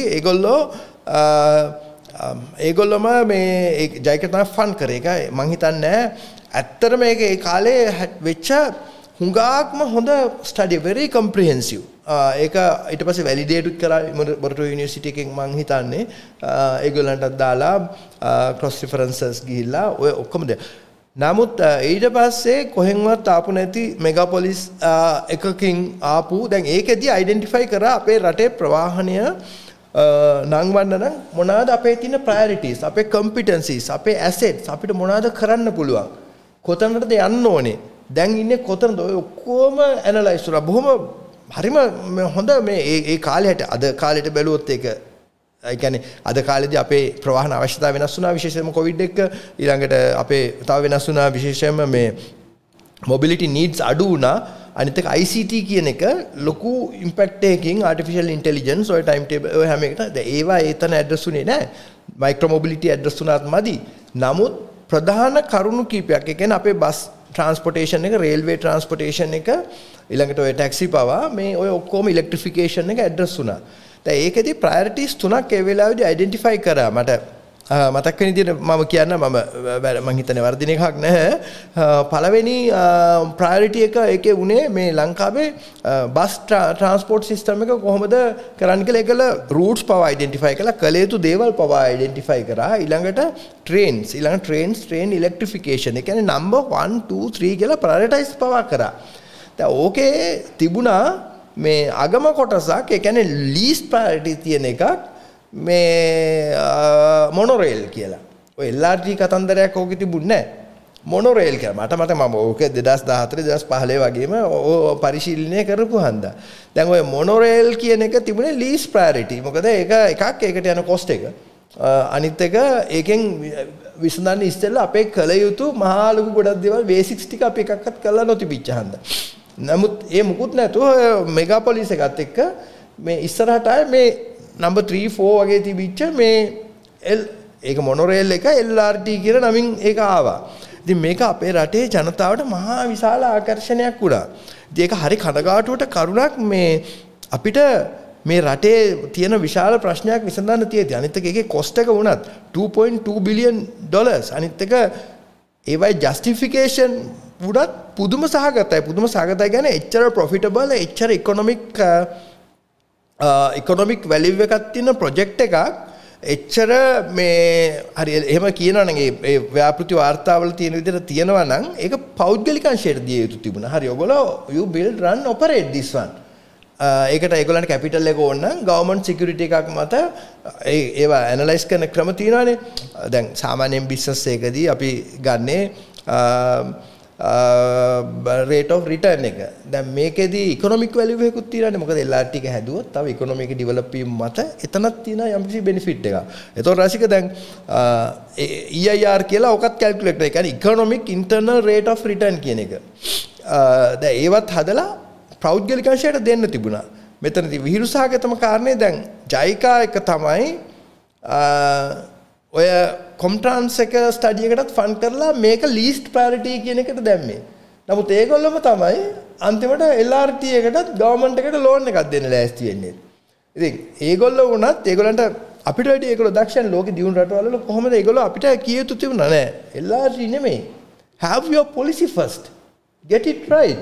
ඒගොල්ලොම මේ ජයික තමයි ෆන් කරේ. ඒක මං හිතන්නේ ඇත්තටම මේක ඒ කාලේ වෙච්ච හුඟක්ම හොඳ ස්ටඩි very comprehensive. ඒක ඊට පස්සේ වැලිඩේට් කරා මොරටු යුනිවර්සිටි එකෙන් මං හිතන්නේ ඒගොල්ලන්ටත් දාලා ක්‍රොස් රිෆරන්සස් ගිහිල්ලා ඔය ඔක්කොම නමුත් ඊට පස්සේ කොහෙන්වත් ආපු නැති මෙගාපොලිස් එකකින් ආපු දැන් ඒකෙදී අයිඩෙන්ටිෆයි කරා අපේ රටේ ප්‍රවාහනය නංවන්න නම් මොනවාද අපේ තියෙන ප්‍රයොරිටිස් අපේ කම්පිටන්සිස් අපේ ඇසෙට්ස් අපිට මොනවාද කරන්න පුළුවන් කොතනටද යන්න ඕනේ දැන් ඉන්නේ කොතනද ඔය ඔක්කොම ඇනලයිස් කරලා බොහොම හරිම හොඳ මේ ඒ කාලයට අද කාලයට බැලුවොත් ඒක ඒ කියන්නේ අද කාලේදී අපේ ප්‍රවාහන අවශ්‍යතාව වෙනස් වුණා විශේෂයෙන්ම කොවිඩ් එක ඊළඟට අපේ තව වෙනස් වුණා විශේෂයෙන්ම මේ මොබිලිටි නීඩ්ස් අඩු වුණා අනිත් එක ICT කියන එක ලොකු ඉම්පැක්ට් එකකින් ආටිෆිෂල් ඉන්ටෙලිජන්ස් ඔය ටයිම් ටේබල් ඔය හැම එකට දැන් ඒවා ඒතන ඇඩ්‍රස් උනේ නැහැ මයික්‍රෝ මොබිලිටි ඇඩ්‍රස් උනාත් මදි නමුත් ප්‍රධාන කරුණු කීපයක් ඒ කියන්නේ අපේ බස් ට්‍රාන්ස්පෝර්ටේෂන් එක රේල්වේ ට්‍රාන්ස්පෝර්ටේෂන් එක ඊළඟට ඔය ටැක්සි පවා මේ ඔය ඔක්කොම ඉලෙක්ට්‍රිෆිකේෂන් එක ඇඩ්‍රස් වුණා දැන් ඒකෙදි ප්‍රයොරිටිස් තුනක් ඒ වෙලාවේදී අයිඩෙන්ටිෆයි කරා මට මතක් වෙන විදිහට මම කියන්න මම හිතන්නේ වර්ධින එකක් නැහැ පළවෙනි ප්‍රයොරිටි එක ඒකේ උනේ මේ ලංකාවේ බස් ට්‍රාන්ස්පෝර්ට් සිස්ටම් එක කොහොමද කරන්න කියලා ඒකල රූට්ස් පවා අයිඩෙන්ටිෆයි කළා කළ යුතු දේවල් පවා අයිඩෙන්ටිෆයි කරා ඊළඟට ට්‍රේන් ඉලෙක්ට්‍රිෆිකේෂන් ඒ කියන්නේ නම්බර් 1 2 3 කියලා ප්‍රයොරිටයිස් පවා කරා දැන් ඕකේ තිබුණා මේ අගම කොටසක් ඒ කියන්නේ ලීස්ට් ප්‍රයොරිටි තියෙන එකක් මේ මොනොරේල් කියලා. ඔය LRT කතන්දරයක් ඕකේ තිබුණේ නැහැ. මොනොරේල් කියලා. මට මම ඕකේ 2014 2015 වගේම පරිශීලනය කරපු හන්දා. දැන් ඔය මොනොරේල් කියන එක තිබුණේ ලීස් ප්‍රයොරිටි. මොකද ඒක එකක් ඒකට යන කොස්ට් එක. අනිත් එක ඒකෙන් විසඳන්න ඉස්සෙල්ලා අපේ කල යුතු මහා ලොකු ගොඩක් දේවල් බේසික්ස් ටික අපි එකක්වත් කරලා නොතිබිච්ච හන්දා. නමුත් ඒ මුකුත් නැතුව මෙගාපොලිස් එකත් එක්ක මේ ඉස්සරහට මේ නම්බර් 3 4 වගේ තිබිච්ච මේ ඒක මොනොරේල් එක LRT කියන නමින් ඒක ආවා. ඉතින් මේක අපේ රටේ ජනතාවට මහා විශාල ආකර්ෂණයක් වුණා. ඉතින් ඒක හරි කනගාටුවට කරුණක් මේ අපිට මේ රටේ තියෙන විශාල ප්‍රශ්නයක් විසඳන්න තියෙදි අනිත් එකේ කොස්ට් එක වුණත් 2.2 බිලියන් ඩොලර්ස් අනිත් එක ඒවයි ජස්ටිෆිකේෂන් වුණත් පුදුම සහගතයි කියන්නේ එච්චර ප්‍රොෆිටබල් එච්චර ඉකොනොමික් වැලියු එකක් තියෙන ප්‍රොජෙක්ට් එකක් එච්චර මේ හරි එහෙම කියනවා නම් ඒ ව්‍යාපෘති වාර්තාවල තියෙන විදිහට තියෙනවා නම් ඒක පෞද්ගලික අංශයට දිය යුතු තිබුණා. හරි ඔයගොල්ලෝ you build run operate this one. ඒකට ඒගොල්ලන්ට කැපිටල් එක ඕන නම් ගවර්න්මන්ට් සිකියුරිටි එකක් මත ඒවා ඇනලයිස් කරන ක්‍රම තියෙනවානේ. දැන් සාමාන්‍යයෙන් බිස්නස් එකකදී අපි ගන්නේ rate of return එක. දැන් මේකෙදී economic value එකකුත් තියෙනවානේ. මොකද LRT එක හැදුවොත් තව economic develop වීම මත එතනක් තියෙන යම්කිසි benefit එකක්. ඒතකොට රසික දැන් EIR කියලා ඔකත් calculate කරලා. ඒ කියන්නේ economic internal rate of return කියන එක. දැන් ඒවත් හදලා පෞද්ගලික අංශයට දෙන්න තිබුණා. මෙතනදී විහිළු සහගතම කාරණේ දැන් ජයිකා එක තමයි ඔය කොම්ට්‍රාන්ස් එක ස්ටඩි එකටත් ෆන්ඩ් කරලා මේක ලීස්ට් ප්‍රයොරිටි කියන එකට දැම්මේ. නමුත් ඒගොල්ලොම තමයි අන්තිමට LRT එකටත් ගවර්න්මන්ට් එකට ලෝන් එකක් දෙන්න ලෑස්ති වෙන්නේ. ඉතින් ඒගොල්ලෝ වුණත් ඒගොල්ලන්ට අපිට වැඩි ඒගොල්ලෝ දක්ෂයන් ලෝකෙ දියුණු රටවල කොහොමද ඒගොල්ලෝ අපිට කිය යුතු තිබුණා නෑ. LRT නෙමෙයි. Have your policy first. Get it right.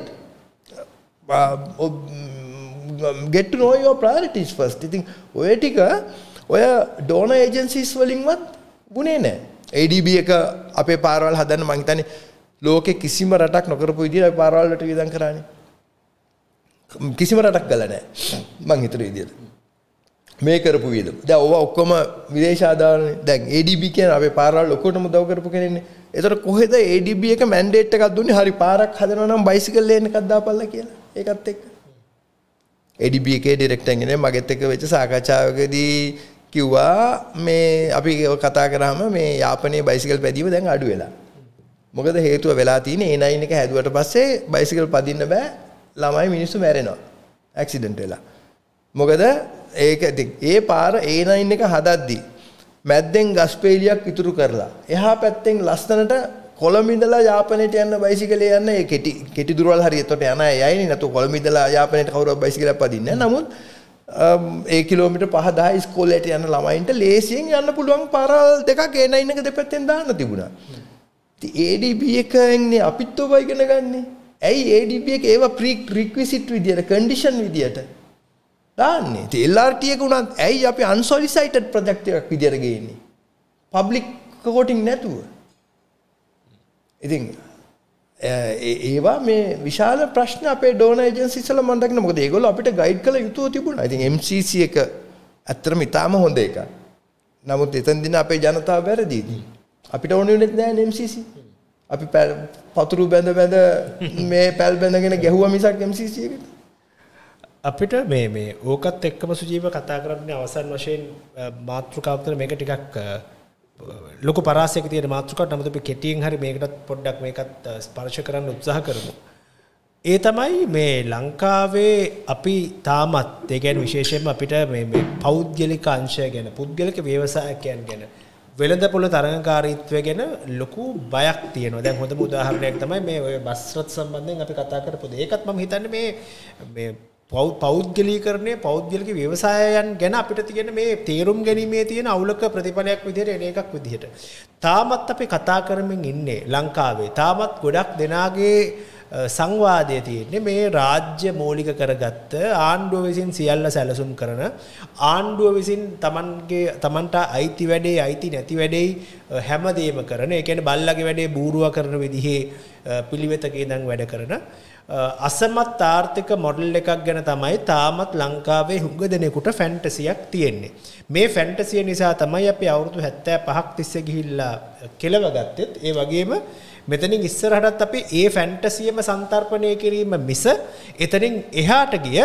Get to know your priorities first. ඉතින් ඔය ටික ඔය donor agencies වලින්වත් වුණේ නැහැ. ADB එක අපේ පාරවල් හදන්න මං හිතන්නේ ලෝකේ කිසිම රටක් නොකරපු විදිහට අපි පාරවල් වලට වියදම් කරානේ. කිසිම රටක් කළා නැහැ. මං හිතන විදිහට. මේ කරපු වියදම්. දැන් ඕවා ඔක්කොම විදේශ ආදායනේ. දැන් ADB කියන්නේ අපේ පාරවල් ඔක්කොටම උදව් කරපු කෙනෙක්නේ. ඒතර කොහෙද ADB එක මැන්ඩේට් එකක් දුන්නේ හරි පාරක් හදනවා නම් බයිසිකල් ලේන් එකක් දාපල්ලා කියලා. ඒකත් එක්ක ADB එකේ ඩිරෙක්ටර් කෙනෙක් මගෙත් එක්ක වෙච්ච සාකච්ඡාවකදී කිව්වා මේ අපි කතා කරාම මේ යාපනයේ බයිසිකල් පැදීම දැන් අඩු වෙලා. මොකද හේතුව වෙලා තියෙන්නේ A9 එක හැදුවට පස්සේ බයිසිකල් පදින්න බෑ ළමයි මිනිස්සු මැරෙනවා ඇක්සිඩන්ට් වෙලා. මොකද ඒක ඒ පාර A9 එක හදද්දි මැද්දෙන් ගස් පෙළියක් ඉතුරු කරලා එහා පැත්තෙන් ලස්සනට කොළඹ ඉඳලා යාපනයට යන්න බයිසිකලේ යන්න ඒ කෙටි දුරවල් හරිය එතකොට යන අය යයිනේ නැතු කොළඹ ඉඳලා යාපනයට කවුරුවත් බයිසිකලයක් පදින්නේ නැහැ. නමුත් ඒ කිලෝමීටර් 5-10 ඉස්කෝලේට යන ළමයින්ට ලේසියෙන් යන්න පුළුවන් පාරවල් දෙකක් A9 එක දෙපැත්තෙන් දාන්න තිබුණා. ඉතින් ADB එකෙන්නේ අපිත් ඔබ ඉගෙන ගන්නෙ. ඇයි ADB එක ඒවා ප්‍රීක්විසිට් විදියට කන්ඩිෂන් විදියට දාන්නේ. ඉතින් LRT එක උනත් ඇයි අපි අන්සොලිසයිටඩ් ප්‍රොජෙක්ට් එකක් විදියට ගේන්නේ. පබ්ලික් කෝටින් නැතුව. ඉතින් ඒවා මේ විශාල ප්‍රශ්න අපේ ඩෝනර් ඒජන්සිස් වල මම දකින්න මොකද ඒගොල්ලෝ අපිට ගයිඩ් කළ යුතුව තිබුණා. ඉතින් MCC එක ඇත්තටම ඉතාම හොඳ එකක්. නමුත් එතනදී අපේ ජනතාව වැරදි. අපිට ඕනෙ වෙන්නේ නැහැ MCC. අපි පතුරු බැඳ මේ පැල් බැඳගෙන ගැහුවා මිසක් MCC එකට. අපිට මේ ඕකත් එක්කම සුජීව කතා කරන්නේ අවසන් වශයෙන් මාතෘකාවක් විතර මේක ටිකක් ලොකු පරාසයක තියෙන මාතෘකාවක්. නමුත් අපි කෙටියෙන් හරි මේකටත් පොඩ්ඩක් මේකත් ස්පර්ශ කරන්න උත්සාහ කරමු. ඒ තමයි මේ ලංකාවේ අපි තාමත් ඒ කියන්නේ විශේෂයෙන්ම අපිට මේ පෞද්ගලික අංශය ගැන පුද්ගලික ව්‍යවසායකයන් ගැන වෙළඳපොළ තරඟකාරීත්වය ගැන ලොකු බයක් තියෙනවා. දැන් හොඳම උදාහරණයක් තමයි මේ ඔය බස් රථ සම්බන්ධයෙන් අපි කතා කරපු දේ. ඒකත් මම හිතන්නේ මේ පෞද්ගලීකරණය පෞද්ගලික ව්‍යවසායයන් ගැන අපිට තියෙන මේ තේරුම් ගැනීමේ තියෙන අවුලක ප්‍රතිඵලයක් විදිහට එන එකක් විදිහට. තාමත් අපි කතා කරමින් ඉන්නේ ලංකාවේ. තාමත් ගොඩක් දෙනාගේ සංවාදය තියෙන්නේ මේ රාජ්‍ය මූලික කරගත්ත ආණ්ඩුව විසින් සියල්ල සැලසුම් කරන ආණ්ඩුව විසින් තමන්ට අයිති වැඩේ අයිති නැති වැඩේ හැමදේම කරන. ඒ කියන්නේ බල්ලගේ වැඩේ බූරුවා කරන විදිහේ පිළිවෙතක ඉඳන් වැඩ කරන අසමත් ආර්ථික මොඩල් එකක් ගැන තමයි තාමත් ලංකාවේ හුඟ දෙනෙකුට ෆැන්ටසියක් තියෙන්නේ. මේ ෆැන්ටසිය නිසා තමයි අපි අවුරුදු 75ක් තිස්සේ ගිහිල්ලා කෙලව ගත්තෙත්. ඒ වගේම මෙතනින් ඉස්සරහටත් අපි ඒ ෆැන්ටසියම සන්තර්පණය කිරීම මිස එතනින් එහාට ගිය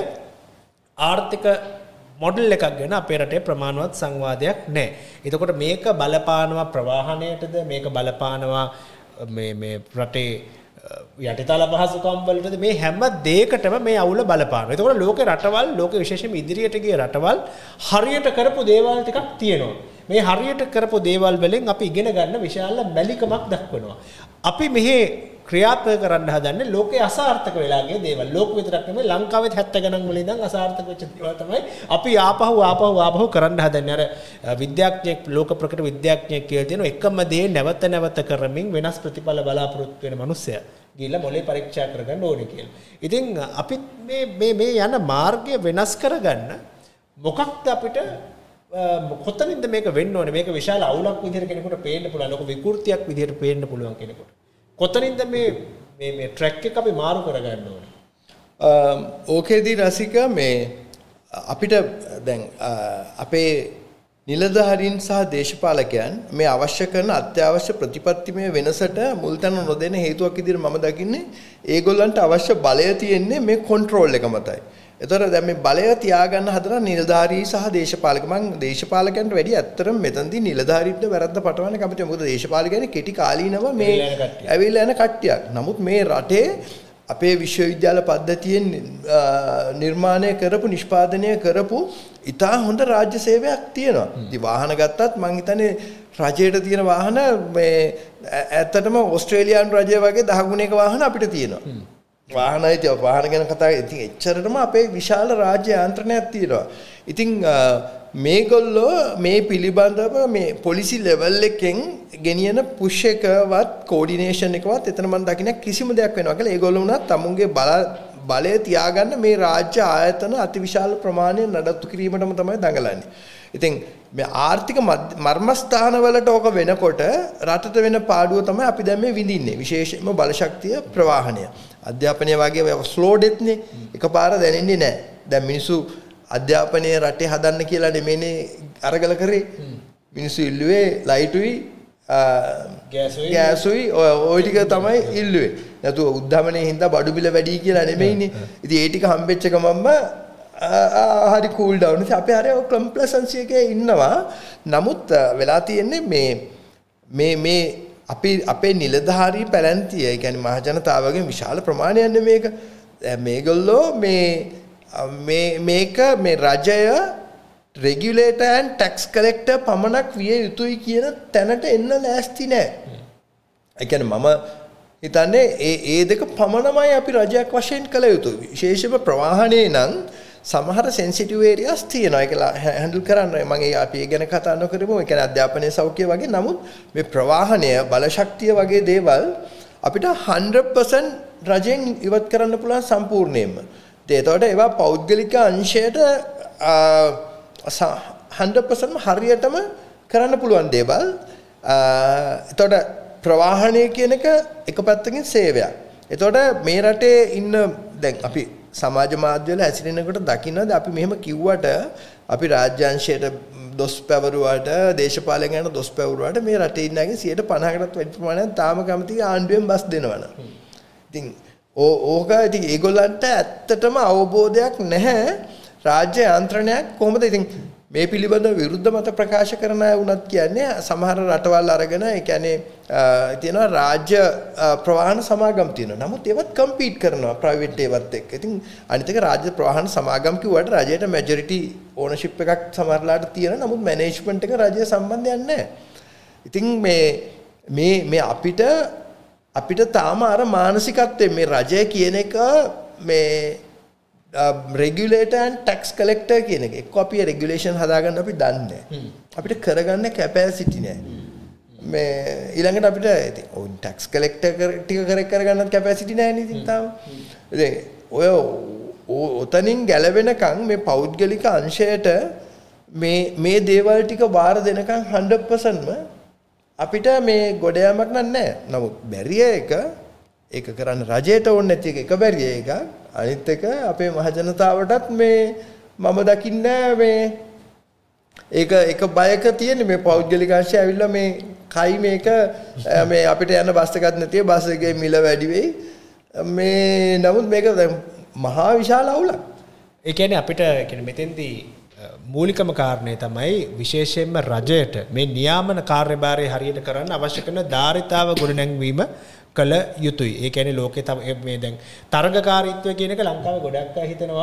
ආර්ථික මොඩල් එකක් ගැන අපේ රටේ ප්‍රමාණවත් සංවාදයක් නැහැ. එතකොට මේක බලපානවා ප්‍රවාහණයටද මේක බලපානවා මේ රටේ යටිතල පහසුකම් වලටද මේ හැම දෙයකටම මේ අවුල බලපානවා. එතකොට ලෝකේ රටවල් ලෝක විශේෂයෙන්ම ඉදිරියට ගිය රටවල් හරියට කරපු දේවල් ටිකක් තියෙනවා. මේ හරියට කරපු දේවල් වලින් අපි ඉගෙන ගන්න විශාල බැලිකමක් දක්වනවා. අපි මෙහි ක්‍රියාත්මක කරන්න හදන්නේ ලෝකේ අසාර්ථක වෙලා ගිය දේවල්. ලෝක විතරක් නෙමෙයි ලංකාවෙත් 70 ගණන් වල ඉඳන් අසාර්ථක වෙච්ච දේවල් තමයි අපි ආපහු කරන්න හදන්නේ. අර විද්‍යාඥයෙක් ලෝක ප්‍රකට විද්‍යාඥයෙක් කියලා තියෙනවා එකම දේ නැවත කරමින් වෙනස් ප්‍රතිඵල බලාපොරොත්තු වෙන මිනිස්සයා ගිහිල්ලා මොලේ පරීක්ෂා කරගන්න ඕනේ කියලා. ඉතින් අපි මේ යන මාර්ගය වෙනස් කරගන්න මොකක්ද අපිට කොතනින්ද මේක වෙන්න ඕනේ? මේක විශාල අවුලක් විදිහට කෙනෙකුට පේන්න පුළුවන්. ලොකු විකෘතියක් විදිහට පේන්න පුළුවන් කෙනෙකුට. කොතනින්ද මේ ට්‍රැක් එක අපි මාරු කරගන්න ඕනේ? ඕකේදී රසික මේ අපිට දැන් අපේ නිලධාරීන් සහ දේශපාලකයන් මේ අවශ්‍ය කරන අත්‍යවශ්‍ය ප්‍රතිපත්තිමය වෙනසට මුල් තැන නොදෙන හේතුවක් විදිහට මම දකින්නේ ඒගොල්ලන්ට අවශ්‍ය බලය තියෙන්නේ මේ කන්ට්‍රෝල් එක මතයි. එතකොට දැන් මේ බලය තියාගන්න හදන නිලධාරී සහ දේශපාලක මම දේශපාලකයන්ට වැඩි ඇත්තටම මෙතනදී නිලධාරීන්ට වැරද්ද පටවන්න කැමතියි. මොකද දේශපාලකයන් කෙටි කාලීනව මේ ඇවිල්ලා යන කට්ටියක්. නමුත් මේ රටේ අපේ විශ්වවිද්‍යාල පද්ධතියෙන් නිර්මාණය කරපු නිෂ්පාදනය කරපු ඉතා හොඳ රාජ්‍ය සේවයක් තියෙනවා. ඉතින් වාහන ගත්තත් මං හිතන්නේ රජයට තියෙන වාහන මේ ඇත්තටම ඕස්ට්‍රේලියානු රජය වගේ 10 ගුණයක වාහන අපිට තියෙනවා. වාහන ගැන කතා ඉතින් එච්චරටම අපේ විශාල රාජ්‍ය යාන්ත්‍රණයක් තියෙනවා. ඉතින් මේගොල්ලෝ මේ පිළිබඳව මේ පොලිසි ලෙවල් එකෙන් ගෙනියන පුෂ් එකවත් කෝඩිනේෂන් එකවත් එතන මම දකින්න කිසිම දෙයක් වෙනවා කියලා ඒගොල්ලෝ උනත් තමුන්ගේ බලය තියාගන්න මේ රාජ්‍ය ආයතන අතිවිශාල ප්‍රමාණය නඩත්තු කිරීමටම තමයි දඟලන්නේ. ඉතින් මේ ආර්ථික මර්මස්ථානවලට ඕක වෙනකොට රටට වෙන පාඩුව තමයි අපි දැන් මේ විඳින්නේ. විශේෂයෙන්ම බලශක්තිය ප්‍රවාහනය. අධ්‍යාපනය වගේ ෆ්ලෝඩෙත්නේ එකපාර දැනෙන්නේ නැහැ. දැන් මිනිස්සු අධ්‍යාපනය රටේ හදන්න කියලා නෙමෙයිනේ අරගල කරේ. මිනිස්සු ඉල්ලුවේ ලයිටුයි ගෑසුයි ඔය ටික තමයි ඉල්ලුවේ. නැතු උද්ධමනයේ හින්දා බඩු බිල වැඩි කියලා නෙමෙයිනේ. ඉතින් ඒ ටික හම්බෙච්ච ගමන්ම හරි කූල් ඩවුන්. ඉතින් අපි හරි කම්ප්ලසන්සි එකේ ඉන්නවා. නමුත් වෙලා තියෙන්නේ මේ අපේ නිලධාරී පැලැන්තිය, ඒ කියන්නේ මහ ජනතාවගේ විශාල ප්‍රමාණයක් මේක. මේගොල්ලෝ මේක මේ රජය රෙගියුලේටර් ඇන්ඩ් ටැක්ස් කලෙක්ටර් පමණක් විය යුතුයි කියන තැනට එන්න ලෑස්ති නැහැ. ඒ කියන්නේ මම හිතන්නේ ඒ දෙක පමණමයි අපි රජයක් වශයෙන් කළ යුතුයි. විශේෂයෙන්ම ප්‍රවාහනේ නම් සමහර සෙන්සිටිව් ඒරියාස් තියෙනවා. ඒක හැන්ඩල් කරන්න මම අපි ඒ ගැන කතා නොකරමු. ඒ කියන්නේ අධ්‍යාපනයේ සෞඛ්‍ය වගේ. නමුත් මේ ප්‍රවාහනය බලශක්තිය වගේ දේවල් අපිට 100% රජයෙන් ඉවත් කරන්න පුළුවන් සම්පූර්ණයෙන්ම. ඒතකොට ඒවා පෞද්ගලික අංශයට 100% හරියටම කරන්න පුළුවන් දේවල්. එතකොට ප්‍රවාහනය කියන එක පැත්තකින් සේවයක්. එතකොට මේ රටේ ඉන්න දැන් අපි සමාජ මාධ්‍යවල හැසිරෙනකොට දකින්නද අපි මෙහෙම කිව්වට අපි රාජ්‍යාංශයට දොස් පැවරුවාට දේශපාලකයන්ට දොස් පැවරුවාට මේ රටේ ඉන්නගේ 50%කටත් වැඩි ප්‍රමාණයක් තාම කැමති ආණ්ඩුවෙන් බස් දෙනවනේ. ඉතින් ඕක ඉතින් ඒගොල්ලන්ට ඇත්තටම අවබෝධයක් නැහැ රාජ්‍ය යාන්ත්‍රණයක් කොහොමද. ඉතින් මේ පිළිබඳව විරුද්ධ මත ප්‍රකාශ කරන අය වුණත් කියන්නේ සමහර රටවල් අරගෙන ඒ කියන්නේ තියෙනවා රාජ්‍ය ප්‍රවාහන සමාගම් තියෙනවා. නමුත් ඒවත් කම්පීට් කරනවා ප්‍රයිවට් ඒවත් එක්ක. ඉතින් අනිත් එක රාජ්‍ය ප්‍රවාහන සමාගම් කිව්වට රජයට මැජොරිටි ඕනර්ෂිප් එකක් සමහරලාට තියෙනවා. නමුත් මැනේජ්මන්ට් එක රජය සම්බන්ධයක් නැහැ. ඉතින් මේ අපිට තාම අර මානසිකත්වයේ මේ රජය කියන එක මේ regulator and tax collector කියන එක. එක්ක අපි regulation හදාගන්න අපි දන්නේ නැහැ. අපිට කරගන්න capacity නැහැ. මේ ඊළඟට අපිට ඉතින් ඔය tax collector ටික කරගන්නත් capacity නැහැ නේ ඉතින් තාම. ඉතින් ඔය ඔතනින් ගැලවෙනකන් මේ පෞද්ගලික අංශයට මේ දේවල් ටික බාර දෙනකන් 100%ම අපිට මේ ගොඩ යamak නැහැ. නමුත් බැරිය ඒක කරන්න රජයට ඕනේ නැති එක බැරිය එක. අනිත් එක අපේ මහ ජනතාවටත් මේ මම දකින්නේ මේ ඒක බයක තියෙන මේ පෞද්ගලික අංශය ඇවිල්ලා මේ කයි මේක මේ අපිට යන බස් එකක් නැතිව බස් එකේ මිල වැඩි වෙයි. මේ නමුත් මේක මහා විශාල අවුලක්. ඒ කියන්නේ අපිට කියන්නේ මෙතෙන්දී මූලිකම කාරණේ තමයි විශේෂයෙන්ම රජයට මේ නියාමන කාර්යභාරය හරියට කරන්න අවශ්‍ය කරන ධාරිතාව ගොඩනැංවීම කළ යුතුයි. ඒ කියන්නේ ලෝකේ මේ දැන් තරගකාරීත්වය කියන එක ලංකාවේ ගොඩක් අය හිතනවා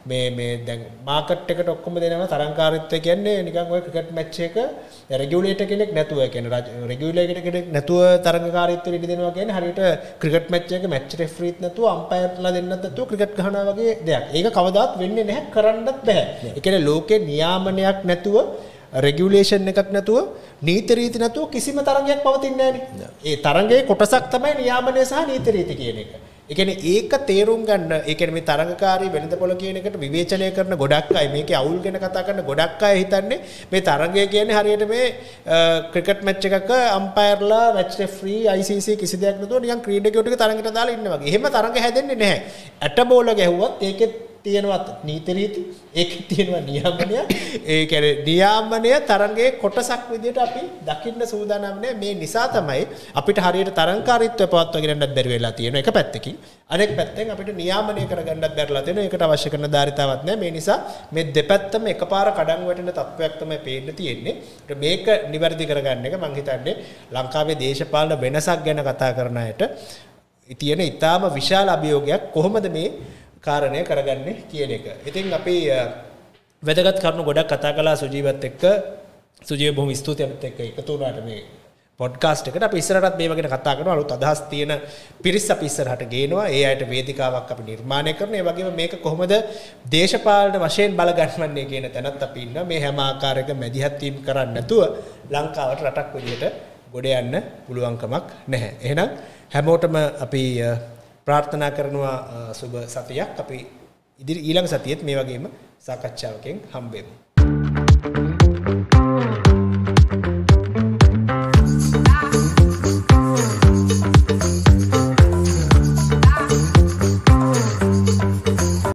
මේ දැන් මාකට් එකට ඔක්කොම දෙනවා තරංකාරීත්වය කියන්නේ නිකන් ඔය ක්‍රිකට් මැච් එක රෙගියුලේටර් කෙනෙක් නැතුව කියන්නේ රෙගියුලේටර් කෙනෙක් නැතුව තරංකාරීත්වය ඉදි දෙනවා කියන්නේ හරියට ක්‍රිකට් මැච් එක මැච් රෙෆරිත් නැතුව අම්පයර්ලා දෙන්නත් නැතුව ක්‍රිකට් ගහනවා වගේ දෙයක්. ඒක කවදාවත් වෙන්නේ නැහැ කරන්නත් බෑ. ඒ කියන්නේ ලෝකේ නියාමනයක් නැතුව රෙගියුලේෂන් එකක් නැතුව නීති රීති නැතුව කිසිම තරංගයක් පවතින්නේ නැහැ. ඒ තරංගයේ කොටසක් තමයි නියාමනය සහ නීති රීති කියන එක. ඒ කියන්නේ ඒක තේරුම් ගන්න ඒ කියන්නේ මේ තරංගකාරී වෙළඳපොළ කියන එකට විවේචනය කරන ගොඩක් අය මේකේ අවුල් ගැන කතා කරන ගොඩක් අය හිතන්නේ මේ තරංගය කියන්නේ හරියට මේ ක්‍රිකට් මැච් එකක අම්පයර්ලා මැච් රෙෆරි ICC කිසි දෙයක් නැතුව නිකන් ක්‍රීඩකයෙකුට තරංගයට දාලා ඉන්න වගේ. එහෙම තරංග හැදෙන්නේ නැහැ. ඇට බෝල ගැහුවත් ඒකෙත් තියෙනවා නීති රීති ඒකේ තියෙනවා නියාමනය ඒ කියන්නේ නියාමනය තරංගයේ කොටසක් විදිහට අපි දකින්න සූදානම් නැහැ මේ නිසා තමයි අපිට හරියට තරංකාරීත්වය පවත්වාගෙන යන්නත් බැරි වෙලා තියෙනවා එක පැත්තකින් අනෙක් පැත්තෙන් අපිට නියාමනය කරගන්නත් බැරිලා තියෙනවා ඒකට අවශ්‍ය කරන ධාරිතාවක් නැහැ මේ නිසා මේ දෙපැත්තම එකපාර කඩන් වැටෙන තත්වයක් තමයි පේන්න තියෙන්නේ මේක නිවැරදි කරගන්න එක මම හිතන්නේ ලංකාවේ දේශපාලන වෙනසක් ගැන කතා කරන අයට තියෙන ඊටාම විශාල අභියෝගයක් කොහොමද මේ කාරණය කරගන්නේ කියන එක. ඉතින් අපි වැදගත් කරුණු ගොඩක් කතා කළා සුජීවත් එක්ක. සුජීව බොහොම ස්තුතියි අපිත් එක්ක එකතු වුණාට මේ පොඩ්කාස්ට් එකට. අපි ඉස්සරහටත් මේ වගේ කතා කරනවා. අලුත් අදහස් තියෙන පිරිස් අපි ඉස්සරහට ගේනවා. ඒ අයට වේදිකාවක් අපි නිර්මාණය කරනවා. ඒ වගේම මේක කොහොමද දේශපාලන වශයෙන් බලගන්වන්නේ කියන තැනත් අපි ඉන්නවා. මේ හැම ආකාරයක මැදිහත් වීම කරන්නේ නැතුව ලංකාවට රටක් විදියට ගොඩ යන්න පුළුවන්කමක් නැහැ. එහෙනම් හැමෝටම අපි ප්‍රාර්ථනා කරනවා සුබ සතියක් අපි ඊළඟ සතියේත් මේ වගේම සාකච්ඡාවකින් හම්බ වෙමු